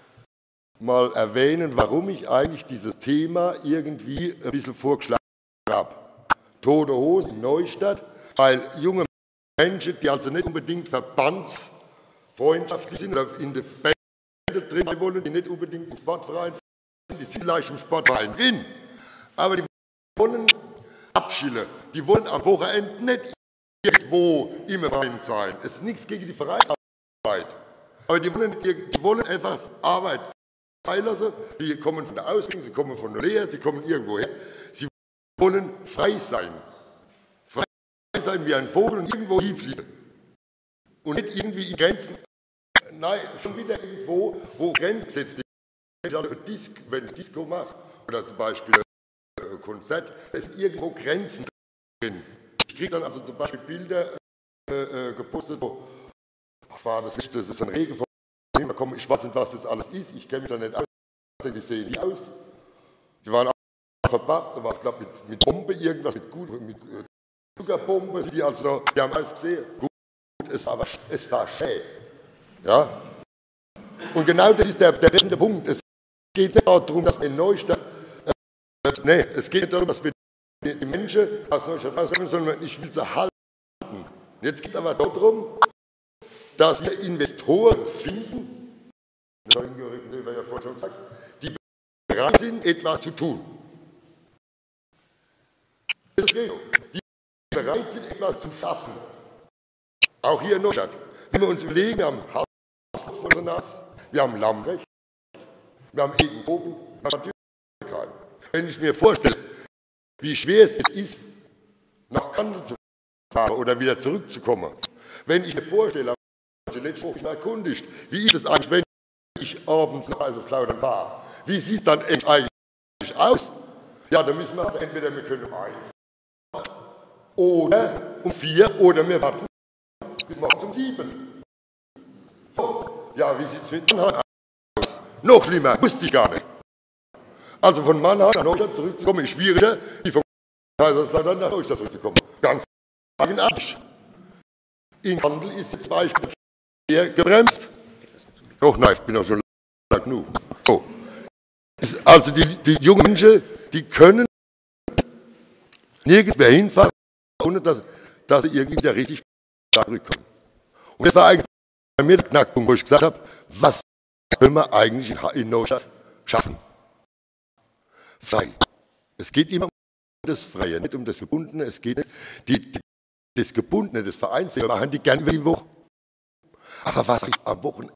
mal erwähnen, warum ich eigentlich dieses Thema irgendwie ein bisschen vorgeschlagen habe. Tote Hose in Neustadt, weil junge Menschen, die also nicht unbedingt verbandsfreundschaftlich sind oder in der Band drin wollen, die nicht unbedingt im Sportverein sind, die sind vielleicht im Sportverein drin, aber die wollen abschillen, die wollen am Wochenende nicht irgendwo im Verein sein. Es ist nichts gegen die Vereinsarbeit, aber die wollen, die wollen einfach Arbeit sein lassen. Die kommen von der Ausbildung, sie kommen von der Lehre, sie kommen irgendwo her. Sie wollen frei sein. Frei sein wie ein Vogel und irgendwo hinfliegen. Und nicht irgendwie in Grenzen, nein, schon wieder irgendwo, wo Grenzen gesetzt sind. Wenn ich Disco mache, oder zum Beispiel ein Konzert, da sind irgendwo Grenzen drin. Ich kriege dann also zum Beispiel Bilder äh, äh, gepostet, wo, ach, war das, das ist ein Regen von, ich weiß nicht, was das alles ist, ich kenne mich da nicht aus, wie sehen die aus? Die waren auch verpappt, da war, ich glaube, mit, mit Bombe irgendwas, mit, gut, mit äh, Zuckerbombe, die, also, die haben alles gesehen. Gut, es war, es war schön. Ja? Und genau das ist der, der, der Punkt. Es geht nicht darum, dass wir in Neustadt, äh, nee, es geht nicht darum, dass wir die, die Menschen aus Neustadt rauskommen, sondern ich will sie halten. Jetzt geht es aber darum, dass wir Investoren finden, das haben wir ja vorhin schon gesagt, die bereit sind, etwas zu tun. Das geht so. Die bereit sind, etwas zu schaffen. Auch hier in Neustadt. Wenn wir uns überlegen, wir haben Hausdorf vor der Nase, wir haben Lambrecht, wir haben Edenkoben, wir haben Türkheim. Wenn ich mir vorstelle, wie schwer es ist, nach Kandel zu fahren oder wieder zurückzukommen, wenn ich mir vorstelle, letzte Woche erkundigt, wie ist es eigentlich, wenn ich abends nach Kaiserslautern fahre? Wie sieht es dann eigentlich aus? Ja, dann müssen wir entweder wir können um eins oder um vier oder wir warten bis morgens um sieben. So, ja, wie sieht es mit Mannheim aus? Noch schlimmer, wusste ich gar nicht. Also von Mannheim nach Neustadt zurückzukommen ist schwieriger, wie von Kaiserslautern nach Neustadt zurückzukommen. Ganz eigenartig. In Handel ist jetzt Beispiel gebremst. Doch nein, ich bin auch schon lang genug. So. Also die, die jungen Menschen, die können nirgendwo hinfahren, ohne dass, dass sie irgendwie wieder richtig zurückkommen. Und das war eigentlich bei mir der Knackpunkt, wo ich gesagt habe, was können wir eigentlich in Neustadt schaffen? Frei. Es geht immer um das Freie, nicht um das Gebundene. Es geht nicht, die, die, das Gebundene, das Vereins, wir machen die gerne über die Woche. Aber was am Wochenende?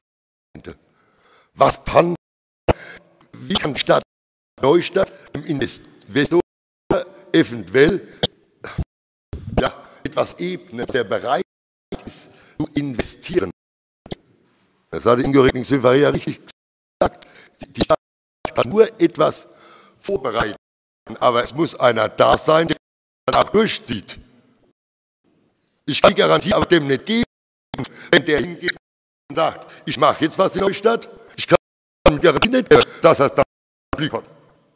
Was kann, wie kann die Stadt Neustadt im Investor eventuell ja, etwas ebnen, der bereit ist zu investieren? Das hat Ingo Regling-Söfer ja richtig gesagt. Die Stadt kann nur etwas vorbereiten, aber es muss einer da sein, der dann auch durchzieht. Ich kann die Garantie aber dem nicht geben, wenn der hingeht und sagt, ich mache jetzt was in Neustadt, ich kann die Garantie nicht geben, dass er es dann Blick hat.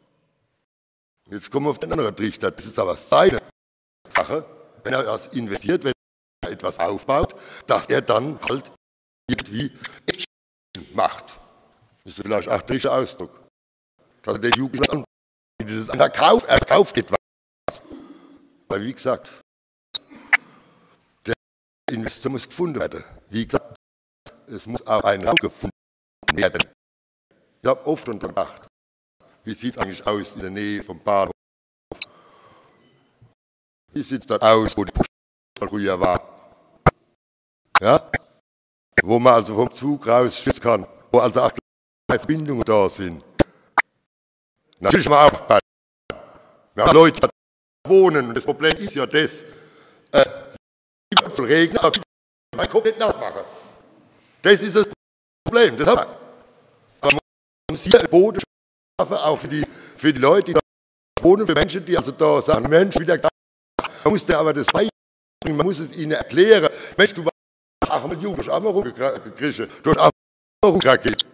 Jetzt kommen wir auf den anderen Trichter. Das ist aber seine Sache, wenn er das investiert, wenn er etwas aufbaut, dass er dann halt irgendwie Action macht. Das ist vielleicht auch der richtige Ausdruck. Dass er den Jugendlichen dieses an der Kauf, er kauft etwas. Aber wie gesagt, der Investor muss gefunden werden. Wie gesagt, es muss auch ein Raum gefunden werden. Ich habe oft schon gedacht, wie sieht es eigentlich aus in der Nähe vom Bahnhof? Wie sieht es dann aus, wo die Poststelle früher war? Ja? Wo man also vom Zug raus schießen kann, wo also auch Verbindungen da sind. Natürlich mal auch bei wir haben Leute, die wohnen, und das Problem ist ja das, äh, es soll regnen, aber man kann nicht nachmachen. Das ist das Problem, das haben wir. Aber man muss hier einen Boden schaffen, auch für die, für die Leute, die da wohnen, für Menschen, die also da sagen, Mensch, wieder da. Man muss da aber das beibringen, man muss es ihnen erklären. Mensch, du warst auch mal jung, du hast auch mal rumgekriegt, du hast auch mal rumgekriegt.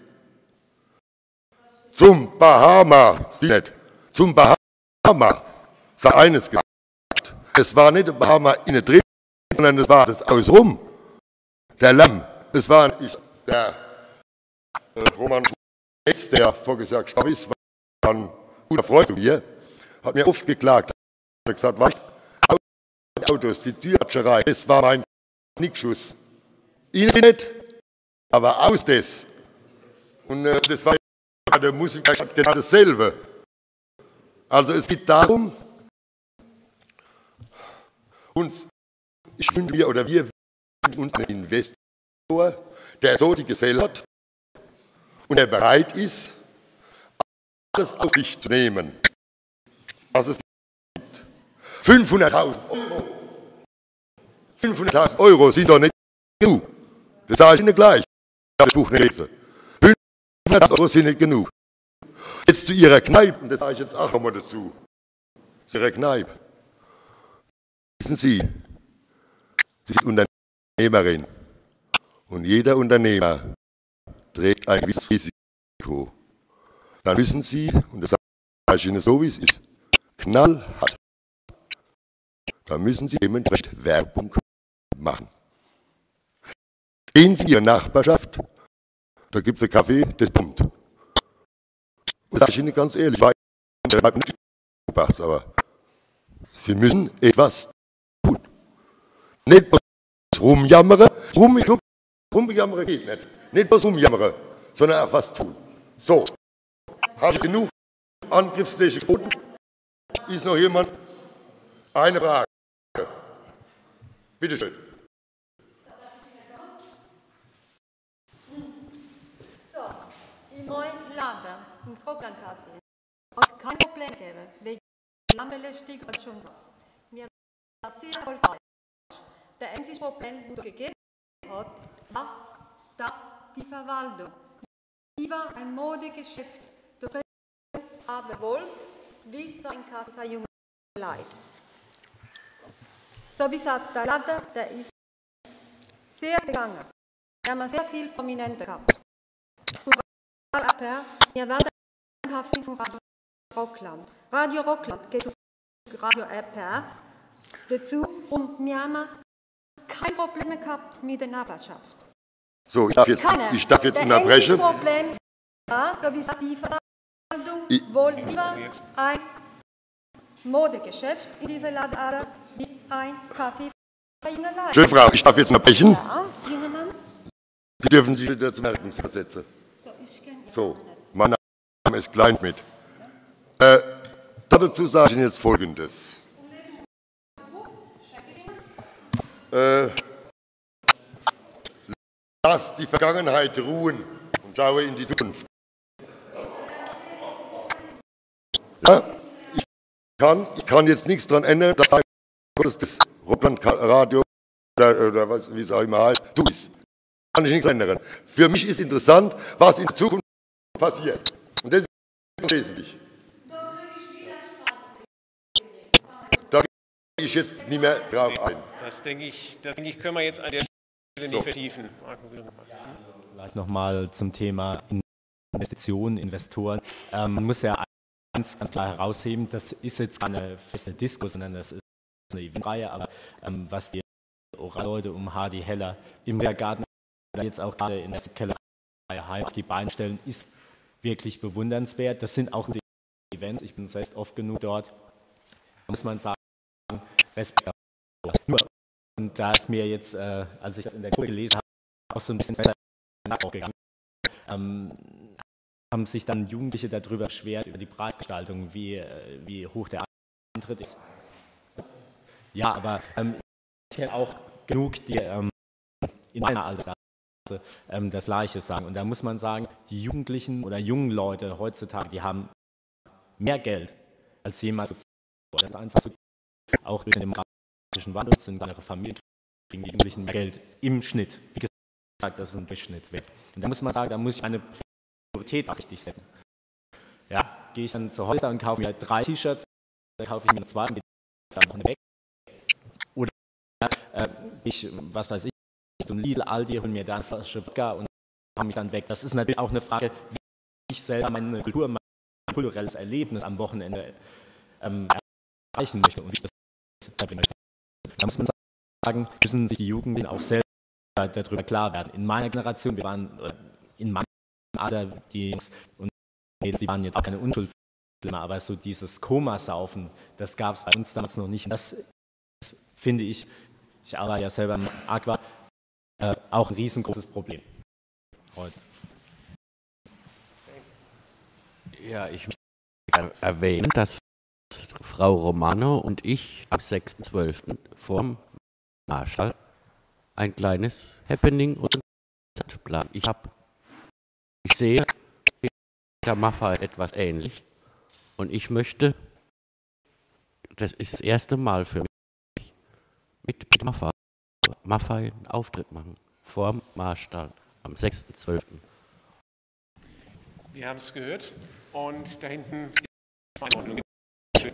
Zum Bahama, sieh nicht, zum Bahama, sei eines gesagt, es war nicht ein Bahama innen drin, sondern es war das Außenrum, der Lamm, es war ich, der äh, Roman Schmitz, der vorgesagt gestorben ist, war ein guter Freund von mir, hat mir oft geklagt, hat gesagt, weißt du, Autos, die Türatscherei, das war mein Knickschuss. Innen nicht, aber aus das. Und äh, das war der Musiker genau dasselbe. Also es geht darum, uns, ich finde wir oder wir wünschen uns einen Investor, der so die Gefälle hat und der bereit ist, alles auf sich zu nehmen, was es gibt. fünfhunderttausend Euro. fünfhunderttausend Euro sind doch nicht genug. Das sage ich Ihnen gleich. Ich habe das Buch nicht lesen. fünfhunderttausend Euro sind nicht genug. Jetzt zu Ihrer Kneipe, und das sage ich jetzt auch nochmal dazu. Zu Ihrer Kneipe. Wissen Sie, Sie sind Unternehmerin. Und jeder Unternehmer trägt ein gewisses Risiko. Dann müssen Sie, und das sage ich Ihnen so, wie es ist, knallhart, da müssen Sie dementsprechend Werbung machen. Gehen Sie in Ihre Nachbarschaft, da gibt es einen Kaffee, das pumpt. Und das sage ich Ihnen ganz ehrlich, ich weiß nicht, aber Sie müssen etwas tun. Nicht bloß rumjammern, rum, rumjammern geht nicht. Nicht bloß rumjammern, sondern auch was tun. So, habe ich genug Angriffsfläche geboten? Ist noch jemand? Eine Frage. Bitte schön. So, im neuen Laden, im Vogtlandcafé, es kein Problem geben, wegen Lärmbelästigung oder schon was. Wir sind sehr erfolgreich. Der einzige Problem, das gegeben hat, war, dass die Verwaltung lieber ein Modegeschäft haben wollte, wie so ein Kaffee für junge Leute. So wie gesagt, der Laden, der ist sehr gegangen. Wir haben sehr viel Prominente gehabt. Wir werden Kaffee von Radio Rockland. Radio Rockland geht zu Radio R P R dazu und wir haben keine Probleme gehabt mit der Nachbarschaft. So, ich darf jetzt, ich darf jetzt unterbrechen. Das Problem war, da wie gesagt, die Verwaltung wollte lieber ein Modegeschäft in dieser Laden wie ein Kaffee für junge Leute. Schöne Frau, ich darf jetzt unterbrechen. Ja, junger Mann. Sie dürfen sich wieder zu merken versetzen. So, mein Name ist Kleinschmidt. Äh, dazu sage ich Ihnen jetzt Folgendes. Äh, lass die Vergangenheit ruhen und schaue in die Zukunft. Ja, ich kann, ich kann jetzt nichts daran ändern, dass das Rockland-Radio oder, oder was, wie es auch immer heißt, du ist. Kann ich nichts ändern. Für mich ist interessant, was in der Zukunft passiert. Und das ist wesentlich. Da gehe ich jetzt nicht mehr drauf ein. Das denke ich, das denke ich, können wir jetzt an der Stelle so. nicht vertiefen. Vielleicht nochmal zum Thema Investitionen, Investoren. Ähm, man muss ja ganz, ganz klar herausheben, das ist jetzt keine feste Disco, sondern das ist eine Eventreihe, aber ähm, was die Leute um H D Heller im Garten oder jetzt auch gerade in der Kellerei Heim auf die Beine stellen, ist wirklich bewundernswert. Das sind auch die Events, ich bin selbst oft genug dort, da muss man sagen, Respekt. Und da ist mir jetzt, äh, als ich das in der Gruppe gelesen habe, auch so ein bisschen besser nachgegangen. Ähm, haben sich dann Jugendliche darüber beschwert, über die Preisgestaltung, wie, wie hoch der Eintritt ist. Ja, aber ähm, ich kenne auch genug, die ähm, in meiner Altersklasse ähm, das Gleiche sagen. Und da muss man sagen, die Jugendlichen oder jungen Leute heutzutage, die haben mehr Geld als jemals zuvor. Das ist einfach so. Auch durch den demografischen Wandel sind kleinere Familien, kriegen die Jugendlichen mehr Geld im Schnitt. Wie gesagt, das ist ein Durchschnittswert. Und da muss man sagen, da muss ich eine Priorität richtig setzen. Ja, gehe ich dann zu Holster und kaufe mir drei T-Shirts, dann kaufe ich mir zwei und gehe dann noch eine weg. Oder äh, ich, was weiß ich, zum Lidl, Aldi, hole mir da eine Flasche Wodka und komme mich dann weg. Das ist natürlich auch eine Frage, wie ich selber meine Kultur, mein kulturelles Erlebnis am Wochenende ähm, erreichen möchte und wie ich das verbringen möchte. Da muss man sagen, müssen sich die Jugendlichen auch selber darüber klar werden. In meiner Generation, wir waren in meinem Alter, die Jungs und Mädels, die waren jetzt auch keine Unschuldslämmer, aber so dieses Komasaufen, das gab es bei uns damals noch nicht. Und das ist, finde ich, ich arbeite ja selber im Aqua, äh, auch ein riesengroßes Problem heute. Ja, ich möchte erwähnen, dass Frau Romano und ich am sechsten zwölften vorm Marschall ein kleines Happening und Konzert planen. Ich habe, ich sehe Peter Maffay etwas ähnlich und ich möchte, das ist das erste Mal für mich, mit Peter Maffay, Maffay einen Auftritt machen, vorm Marstall am sechsten zwölften Wir haben es gehört und da hinten ist eine Ordnung. Schön.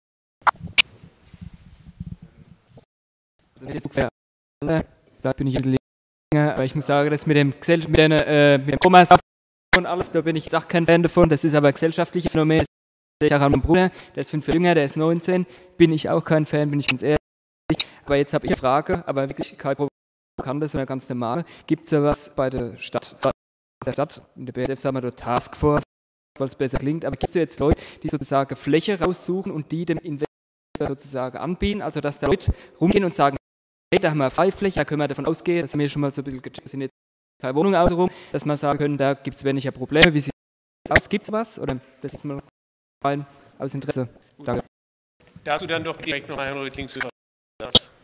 Also jetzt ungefähr alle, da bin ich ein bisschen länger, aber ich muss sagen, dass mit dem Gesell mit, einer, äh, mit dem Kommas und alles, da bin ich jetzt auch kein Fan davon, das ist aber ein gesellschaftliches Phänomen. Das sehe ich auch an meinem Bruder, der ist fünf Jahre jünger, der ist neunzehn, bin ich auch kein Fan, bin ich ganz ehrlich. Aber jetzt habe ich eine Frage, aber wirklich kein Provokantes, sondern ganz normal. Gibt es ja was bei der Stadt, bei der Stadt, in der B S F sagen wir dort Taskforce, weil es besser klingt, aber gibt es ja jetzt Leute, die sozusagen Fläche raussuchen und die dem Investor sozusagen anbieten, also dass da Leute rumgehen und sagen, hey, da haben wir Freifläche, da können wir davon ausgehen, dass wir schon mal so ein bisschen, sind jetzt zwei Wohnungen außenrum, dass wir sagen können, da gibt es weniger Probleme. Wie sieht es aus? Gibt es was? Oder das ist mal rein aus Interesse. Danke. Dazu dann doch direkt noch Herrn Rötling zu das.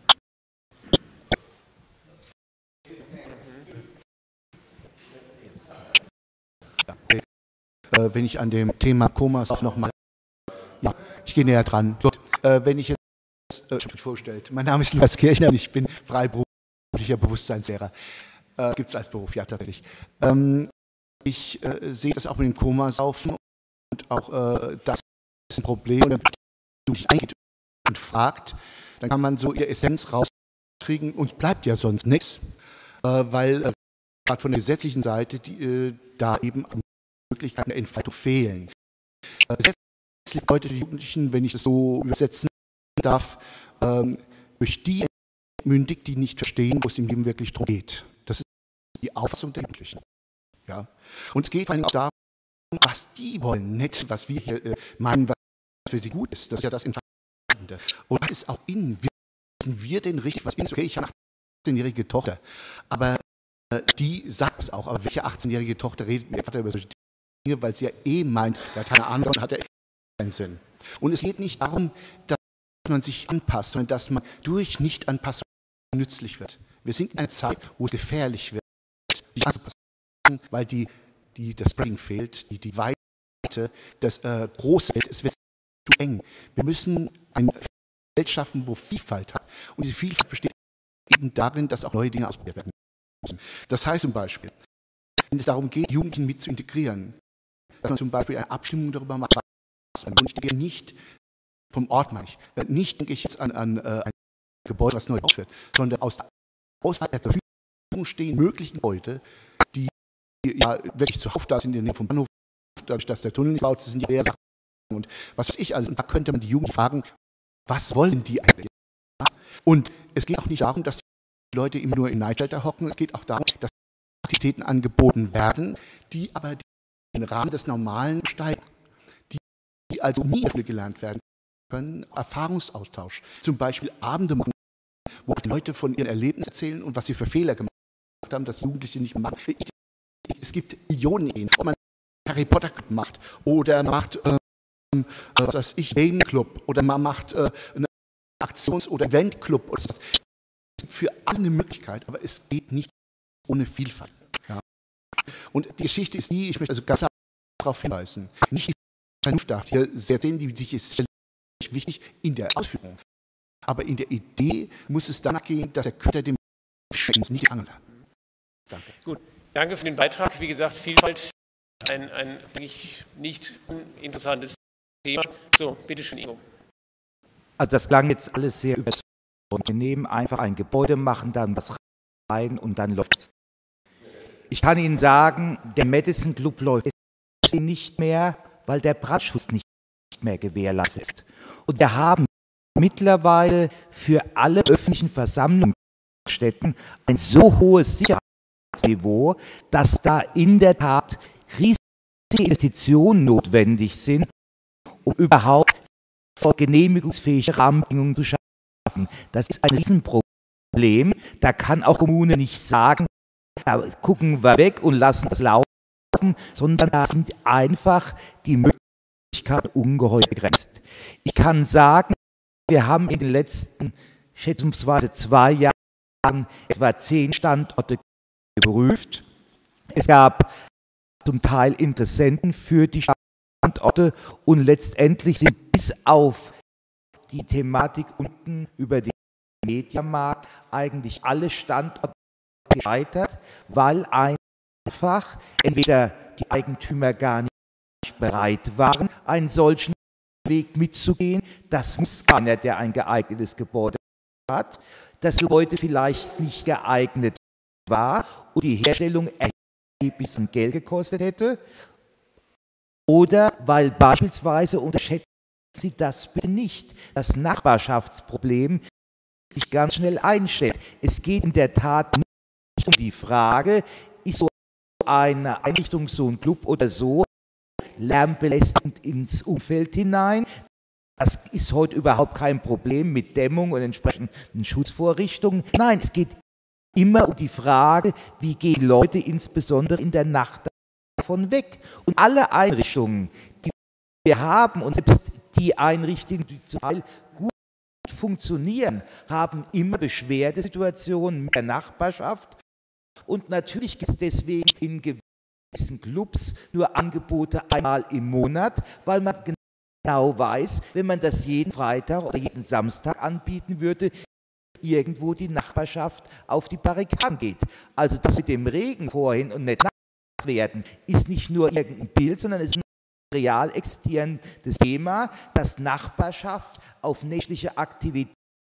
Äh, wenn ich an dem Thema Komas nochmal, ja, ich gehe näher dran. Gut, äh, wenn ich jetzt, äh, ich habe mich vorgestellt, mein Name ist Lukas Kirchner und ich bin freiberuflicher Bewusstseinslehrer. Äh, Gibt es als Beruf, ja tatsächlich. Ähm, ich äh, sehe das auch mit dem Komasaufen und auch äh, das ist ein Problem. Und wenn man sich eingeht und fragt, dann kann man so ihre Essenz rauskriegen und bleibt ja sonst nichts, äh, weil äh, gerade von der gesetzlichen Seite die, äh, da eben Möglichkeiten der Entfaltung fehlen. Äh, gesetzlich bedeutet die Jugendlichen, wenn ich das so übersetzen darf, ähm, durch die entmündigt, die nicht verstehen, wo es im Leben wirklich darum geht. Das ist die Auffassung der Jugendlichen. Ja? Und es geht vor allem auch darum, was die wollen, nicht was wir hier äh, meinen, was für sie gut ist. Das ist ja das Entscheidende. Und was ist auch in, wissen wir denn richtig, was in ist? Okay, ich habe eine achtzehnjährige Tochter, aber äh, die sagt es auch. Aber welche achtzehnjährige Tochter redet mit ihr Vater über solche Dinge, weil sie ja eh meint, er hat eine andere und hat ja keinen Sinn. Und es geht nicht darum, dass man sich anpasst, sondern dass man durch Nicht-Anpassung nützlich wird. Wir sind in einer Zeit, wo es gefährlich wird, sich anzupassen, weil die, die, das Brain fehlt, die, die Weite, das äh, große Feld, es wird zu eng. Wir müssen eine Welt schaffen, wo Vielfalt hat. Und diese Vielfalt besteht eben darin, dass auch neue Dinge ausprobiert werden müssen. Das heißt zum Beispiel, wenn es darum geht, Jugendlichen mit zu integrieren, dass man zum Beispiel eine Abstimmung darüber macht, was man, und ich denke nicht vom Ort, meine ich, nicht denke ich jetzt an, an äh, ein Gebäude, was neu gebaut wird, sondern aus der Auswahl der Verfügung stehen möglichen Gebäude, die ja wirklich zuhauf da sind in der Nähe vom Bahnhof, dadurch, dass der Tunnel nicht baut, sind die eher Sachen und was weiß ich alles. Und da könnte man die Jugend fragen, was wollen die eigentlich? Und es geht auch nicht darum, dass die Leute immer nur in Nightshelter hocken, es geht auch darum, dass Aktivitäten angeboten werden, die aber den Rahmen des Normalen steigen, die, die also nie in der Schule gelernt werden können. Erfahrungsaustausch, zum Beispiel Abende machen, wo die Leute von ihren Erlebnissen erzählen und was sie für Fehler gemacht haben, dass Jugendliche nicht machen. Ich, ich, es gibt Millionen Ideen, ob man Harry Potter Club macht oder macht, ähm, was weiß ich, Game Club oder man macht äh, eine Aktions- oder Eventclub oder sowas. Für alle eine Möglichkeit, aber es geht nicht ohne Vielfalt. Ja. Und die Geschichte ist die, ich möchte also ganz darauf hinweisen, nicht die Vernunft darf hier sehr sehen, die ist sicherlich wichtig in der Ausführung. Aber in der Idee muss es danach gehen, dass der Köder dem Fisch nicht angelt. Danke. Gut, danke für den Beitrag. Wie gesagt, Vielfalt, ein, ein eigentlich nicht uninteressantes Thema. So, bitteschön, Ingo. Also das klang jetzt alles sehr überzeugend. Wir nehmen einfach ein Gebäude, machen dann was rein und dann läuft es. Ich kann Ihnen sagen, der Madison Club läuft nicht mehr, weil der Brandschutz nicht mehr gewährleistet ist. Und wir haben mittlerweile für alle öffentlichen Versammlungsstätten ein so hohes Sicherheitsniveau, dass da in der Tat riesige Investitionen notwendig sind, um überhaupt genehmigungsfähige Rahmenbedingungen zu schaffen. Das ist ein Riesenproblem. Da kann auch Kommune nicht sagen, da gucken wir weg und lassen das laufen, sondern da sind einfach die Möglichkeiten ungeheuer begrenzt. Ich kann sagen, wir haben in den letzten schätzungsweise zwei Jahren etwa zehn Standorte geprüft. Es gab zum Teil Interessenten für die Standorte und letztendlich sind bis auf die Thematik unten über den Mediamarkt eigentlich alle Standorte gescheitert, weil einfach entweder die Eigentümer gar nicht bereit waren, einen solchen Weg mitzugehen. Das muss keiner, der ein geeignetes Gebäude hat. Das Gebäude vielleicht nicht geeignet war und die Herstellung erheblich an Geld gekostet hätte. Oder weil beispielsweise, unterschätzen Sie das bitte nicht, das Nachbarschaftsproblem sich ganz schnell einstellt. Es geht in der Tat nicht um die Frage, ist so eine Einrichtung, so ein Club oder so, lärmbelästigend ins Umfeld hinein. Das ist heute überhaupt kein Problem mit Dämmung und entsprechenden Schutzvorrichtungen. Nein, es geht immer um die Frage, wie gehen Leute insbesondere in der Nacht davon weg. Und alle Einrichtungen, die wir haben, und selbst die Einrichtungen, die zum Teil gut funktionieren, haben immer Beschwerdesituationen mit der Nachbarschaft. Und natürlich gibt es deswegen in gewissen Clubs nur Angebote einmal im Monat, weil man genau weiß, wenn man das jeden Freitag oder jeden Samstag anbieten würde, irgendwo die Nachbarschaft auf die Barrikaden geht. Also das mit dem Regen vorhin und nicht nass werden, ist nicht nur irgendein Bild, sondern es ist ein real existierendes Thema, dass Nachbarschaft auf nächtliche Aktivitäten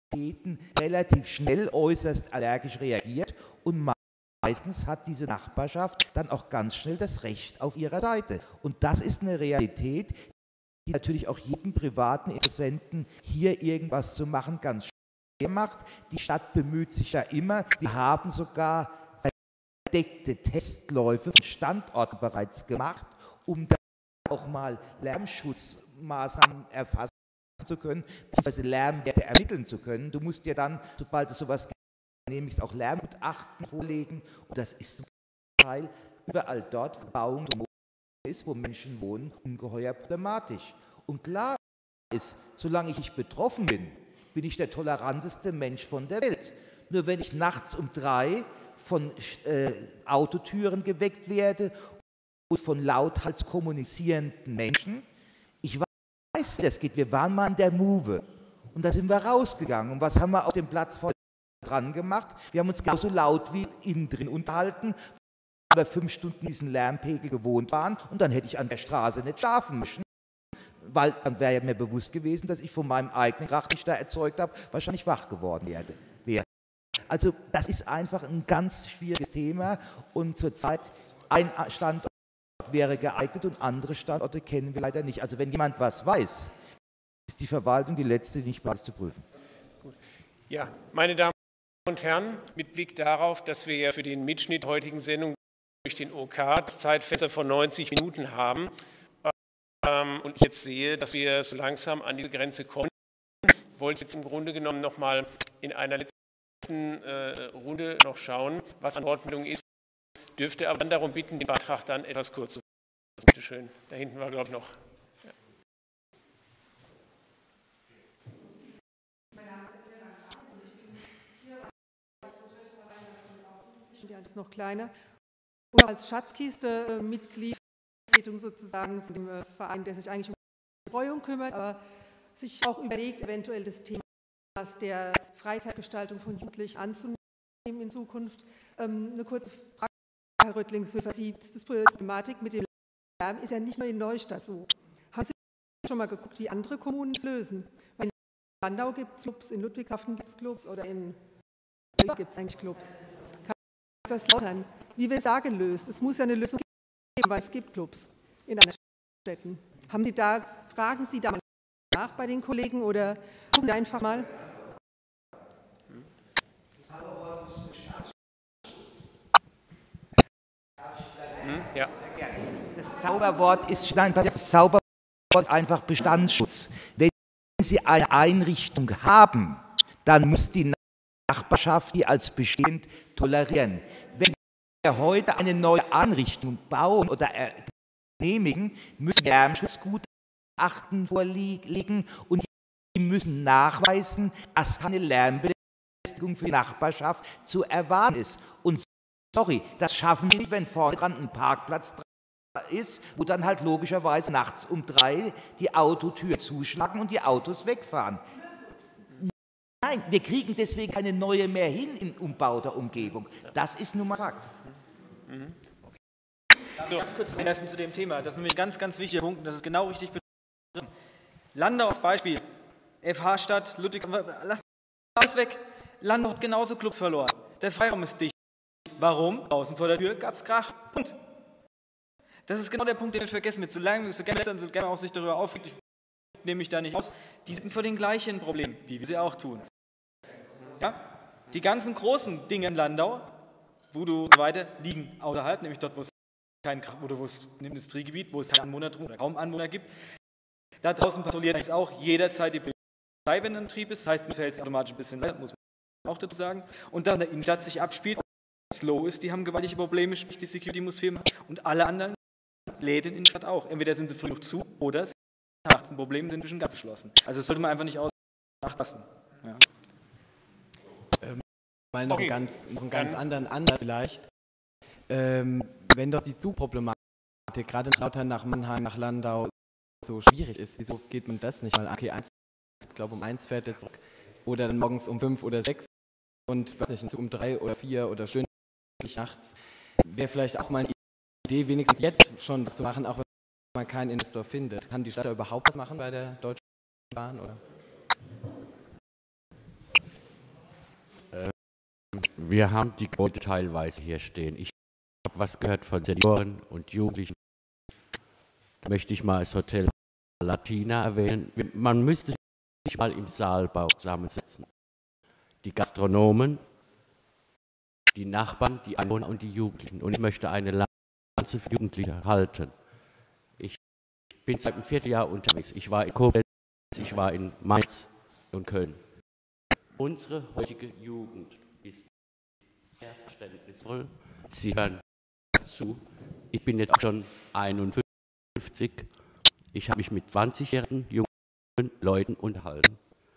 relativ schnell äußerst allergisch reagiert und meistens hat diese Nachbarschaft dann auch ganz schnell das Recht auf ihrer Seite. Und das ist eine Realität, die natürlich auch jedem privaten Interessenten hier irgendwas zu machen ganz schwer macht. Die Stadt bemüht sich da immer. Wir haben sogar verdeckte Testläufe von Standorten bereits gemacht, um da auch mal Lärmschutzmaßnahmen erfassen zu können, beziehungsweise Lärmwerte ermitteln zu können. Du musst ja dann, sobald du sowas genehmigst, auch Lärmgutachten vorlegen. Und das ist zum Teil überall dort, wo Bauung ist, wo Menschen wohnen, ungeheuer problematisch. Und klar ist, solange ich nicht betroffen bin, bin ich der toleranteste Mensch von der Welt. Nur wenn ich nachts um drei von äh, Autotüren geweckt werde und von lauthals kommunizierenden Menschen, ich weiß, wie das geht. Wir waren mal in der Move und da sind wir rausgegangen. Und was haben wir auf dem Platz vor dran gemacht? Wir haben uns genauso laut wie innen drin unterhalten, weil wir fünf Stunden diesen Lärmpegel gewohnt waren und dann hätte ich an der Straße nicht schlafen müssen, weil dann wäre ja mir bewusst gewesen, dass ich von meinem eigenen Krach, den ich da erzeugt habe, wahrscheinlich wach geworden werde. Also das ist einfach ein ganz schwieriges Thema und zurzeit ein Standort wäre geeignet und andere Standorte kennen wir leider nicht. Also wenn jemand was weiß, ist die Verwaltung die letzte, die nicht weiß zu prüfen. Gut. Ja, meine Damen und Herren, mit Blick darauf, dass wir ja für den Mitschnitt heutigen Sendung durch den O K das Zeitfenster von neunzig Minuten haben ähm, und ich jetzt sehe, dass wir so langsam an diese Grenze kommen, wollte ich jetzt im Grunde genommen noch mal in einer letzten äh, Runde noch schauen, was an Wortmeldungen ist. Dürfte aber dann darum bitten, den Beitrag dann etwas kurz zu fassen. Bitte schön. Da hinten war, glaube ich, noch. Ja. Mein Name die andere ist noch kleiner. Und als Schatzkiste äh, Mitglied sozusagen von dem äh, Verein, der sich eigentlich um die Betreuung kümmert, aber sich auch überlegt, eventuell das Thema der Freizeitgestaltung von Jugendlichen anzunehmen in Zukunft. Ähm, eine kurze Frage, Herr Röttlingshöfer, Sie, das Problematik mit dem Lärm ist ja nicht nur in Neustadt so. Haben Sie schon mal geguckt, wie andere Kommunen es lösen? Weil in Landau gibt es Clubs, in Ludwigshafen gibt es Clubs oder in gibt es eigentlich Clubs. Kann das lautern? Wie wir sagen, löst. Es muss ja eine Lösung geben, weil es gibt Clubs in anderen Städten. Haben Sie da, fragen Sie da mal nach bei den Kollegen oder gucken Sie einfach mal? Ja. Das Zauberwort ist, nein, das Zauberwort ist einfach Bestandsschutz. Wenn Sie eine Einrichtung haben, dann muss die Nachbarschaft die als bestehend tolerieren. Wenn wir heute eine neue Einrichtung bauen oder genehmigen, müssen Lärmschutzgutachten vorliegen und die müssen nachweisen, dass keine Lärmbelästigung für die Nachbarschaft zu erwarten ist. Und sorry, das schaffen Sie nicht, wenn vorne dran ein Parkplatz ist, wo dann halt logischerweise nachts um drei die Autotür zuschlagen und die Autos wegfahren. Nein, wir kriegen deswegen keine neue mehr hin in umbauter Umgebung. Das ist nun mal Fakt. Mhm. Okay. Darf ich ganz kurz einwerfen zu dem Thema? Das ist nämlich ein ganz, ganz wichtiger Punkt und das ist genau richtig beschrieben. Landau als Beispiel, F H-Stadt, Ludwig, lass alles weg. Landau hat genauso Clubs verloren. Der Freiraum ist dicht. Warum? Außen vor der Tür gab es Krach. Punkt. Das ist genau der Punkt, den wir vergessen mit. So lange, so gerne, so gerne auch sich darüber aufregt, ich nehme mich da nicht aus, die sind vor den gleichen Problemen, wie wir sie auch tun. Ja? Die ganzen großen Dinge in Landau, Voodoo und so weiter, liegen außerhalb, nämlich dort, wo es kein oder wo es ein Industriegebiet, wo es keine Anwohner drin oder kaum Anwohner gibt. Da draußen patrouilliert es auch jederzeit die Polizei, wenn ein Trieb ist. Das heißt, mir fällt es automatisch ein bisschen leider, muss man auch dazu sagen. Und da in der Innenstadt sich abspielt, slow ist, die haben gewaltige Probleme, sprich die Security muss viel machen. Und alle anderen Läden in der Stadt auch. Entweder sind sie früh genug zu oder es ist nachts ein Problem, sind zwischen ganz geschlossen. Also das sollte man einfach nicht auslassen. Ja. Ähm, mal noch, Okay. einen ganz, noch einen ganz anderen Ansatz vielleicht. Ähm, wenn doch die Zugproblematik gerade in Lautern nach Mannheim, nach Landau so schwierig ist, wieso geht man das nicht mal an? Okay, eins, ich glaube um eins fährt der Zug oder dann morgens um fünf oder sechs und weiß nicht, ein Zug um drei oder vier oder schön nachts. Wäre vielleicht auch mal eine Idee, wenigstens jetzt schon das zu machen, auch wenn man keinen Investor findet. Kann die Stadt da überhaupt was machen bei der Deutschen Bahn? Oder? Ähm, wir haben die Gebäude teilweise hier stehen. Ich habe was gehört von Senioren und Jugendlichen. Da möchte ich mal das Hotel Latina erwähnen. Man müsste sich mal im Saalbau zusammensetzen. Die Gastronomen, die Nachbarn, die Einwohner und die Jugendlichen. Und ich möchte eine Lanze für Jugendliche halten. Ich bin seit einem Vierteljahr unterwegs. Ich war in Koblenz, ich war in Mainz und Köln. Unsere heutige Jugend ist sehr verständnisvoll. Sie hören zu. Ich bin jetzt schon einundfünfzig. Ich habe mich mit zwanzigjährigen jungen Leuten unterhalten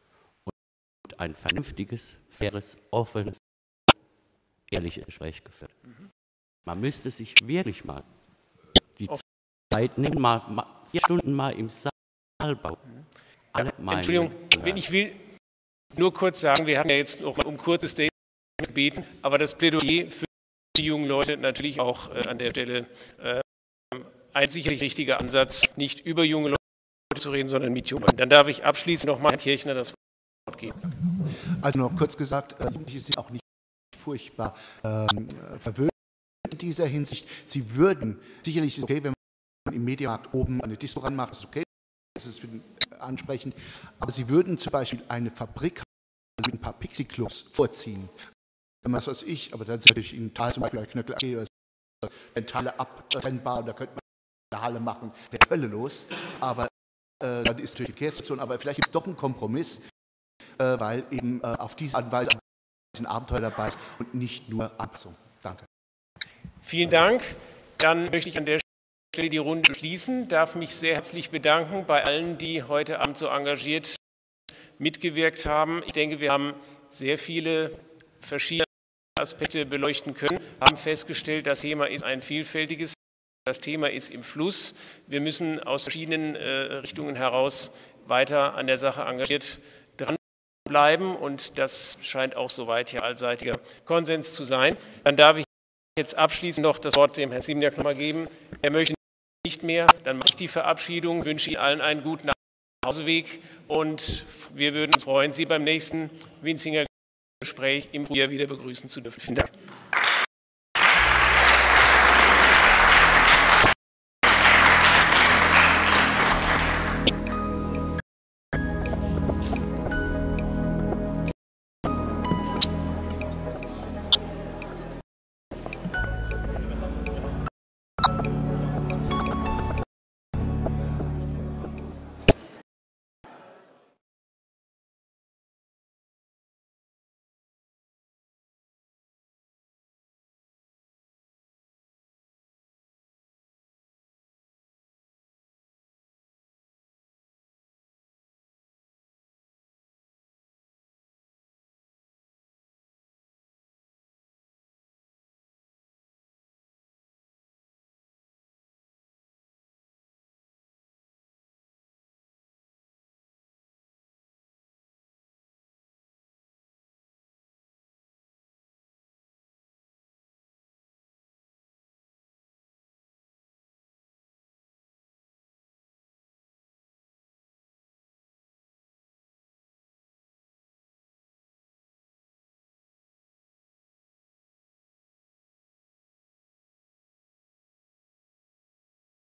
und ein vernünftiges, faires, offenes, ehrliches Gespräch geführt. Man müsste sich wirklich mal die Zeit nehmen, mal, mal vier Stunden mal im Saalbau. Alle Ja, Entschuldigung, hören. ich will nur kurz sagen, wir hatten ja jetzt noch mal um kurzes Statement gebeten, aber das Plädoyer für die jungen Leute natürlich auch äh, an der Stelle äh, ein sicherlich richtiger Ansatz, nicht über junge Leute zu reden, sondern mit jungen Leuten. Dann darf ich abschließend noch mal Herrn Kirchner das Wort geben. Also noch kurz gesagt, äh, Jugendliche sind auch nicht furchtbar ähm, verwöhnt in dieser Hinsicht. Sie würden, sicherlich ist es okay, wenn man im Mediamarkt oben eine Disco ranmacht, das ist okay, das ist für den, äh, ansprechend, aber sie würden zum Beispiel eine Fabrik mit ein paar Pixie-Clubs vorziehen. Wenn man das weiß ich, aber dann ist natürlich in Tal zum Beispiel Knöckel A G oder so, wenn Teile abtrennbar, da könnte man eine Halle machen, der Hölle los, aber äh, dann ist natürlich die Verkehrsstation, aber vielleicht gibt es doch einen Kompromiss, äh, weil eben äh, auf diese Art und Weise ein Abenteuer dabei ist und nicht nur Anpassung. Danke. Vielen Dank. Dann möchte ich an der Stelle die Runde schließen, darf mich sehr herzlich bedanken bei allen, die heute Abend so engagiert mitgewirkt haben. Ich denke, wir haben sehr viele verschiedene Aspekte beleuchten können, haben festgestellt, das Thema ist ein vielfältiges, das Thema ist im Fluss. Wir müssen aus verschiedenen äh, Richtungen heraus weiter an der Sache engagiert dranbleiben und das scheint auch soweit hier allseitiger Konsens zu sein. Dann darf ich jetzt abschließend noch das Wort dem Herrn Ziemniak nochmal geben. Er möchte nicht mehr, dann mache ich die Verabschiedung, wünsche Ihnen allen einen guten Nachhauseweg und wir würden uns freuen, Sie beim nächsten Winzinger Gespräch im Frühjahr wieder begrüßen zu dürfen. Vielen Dank.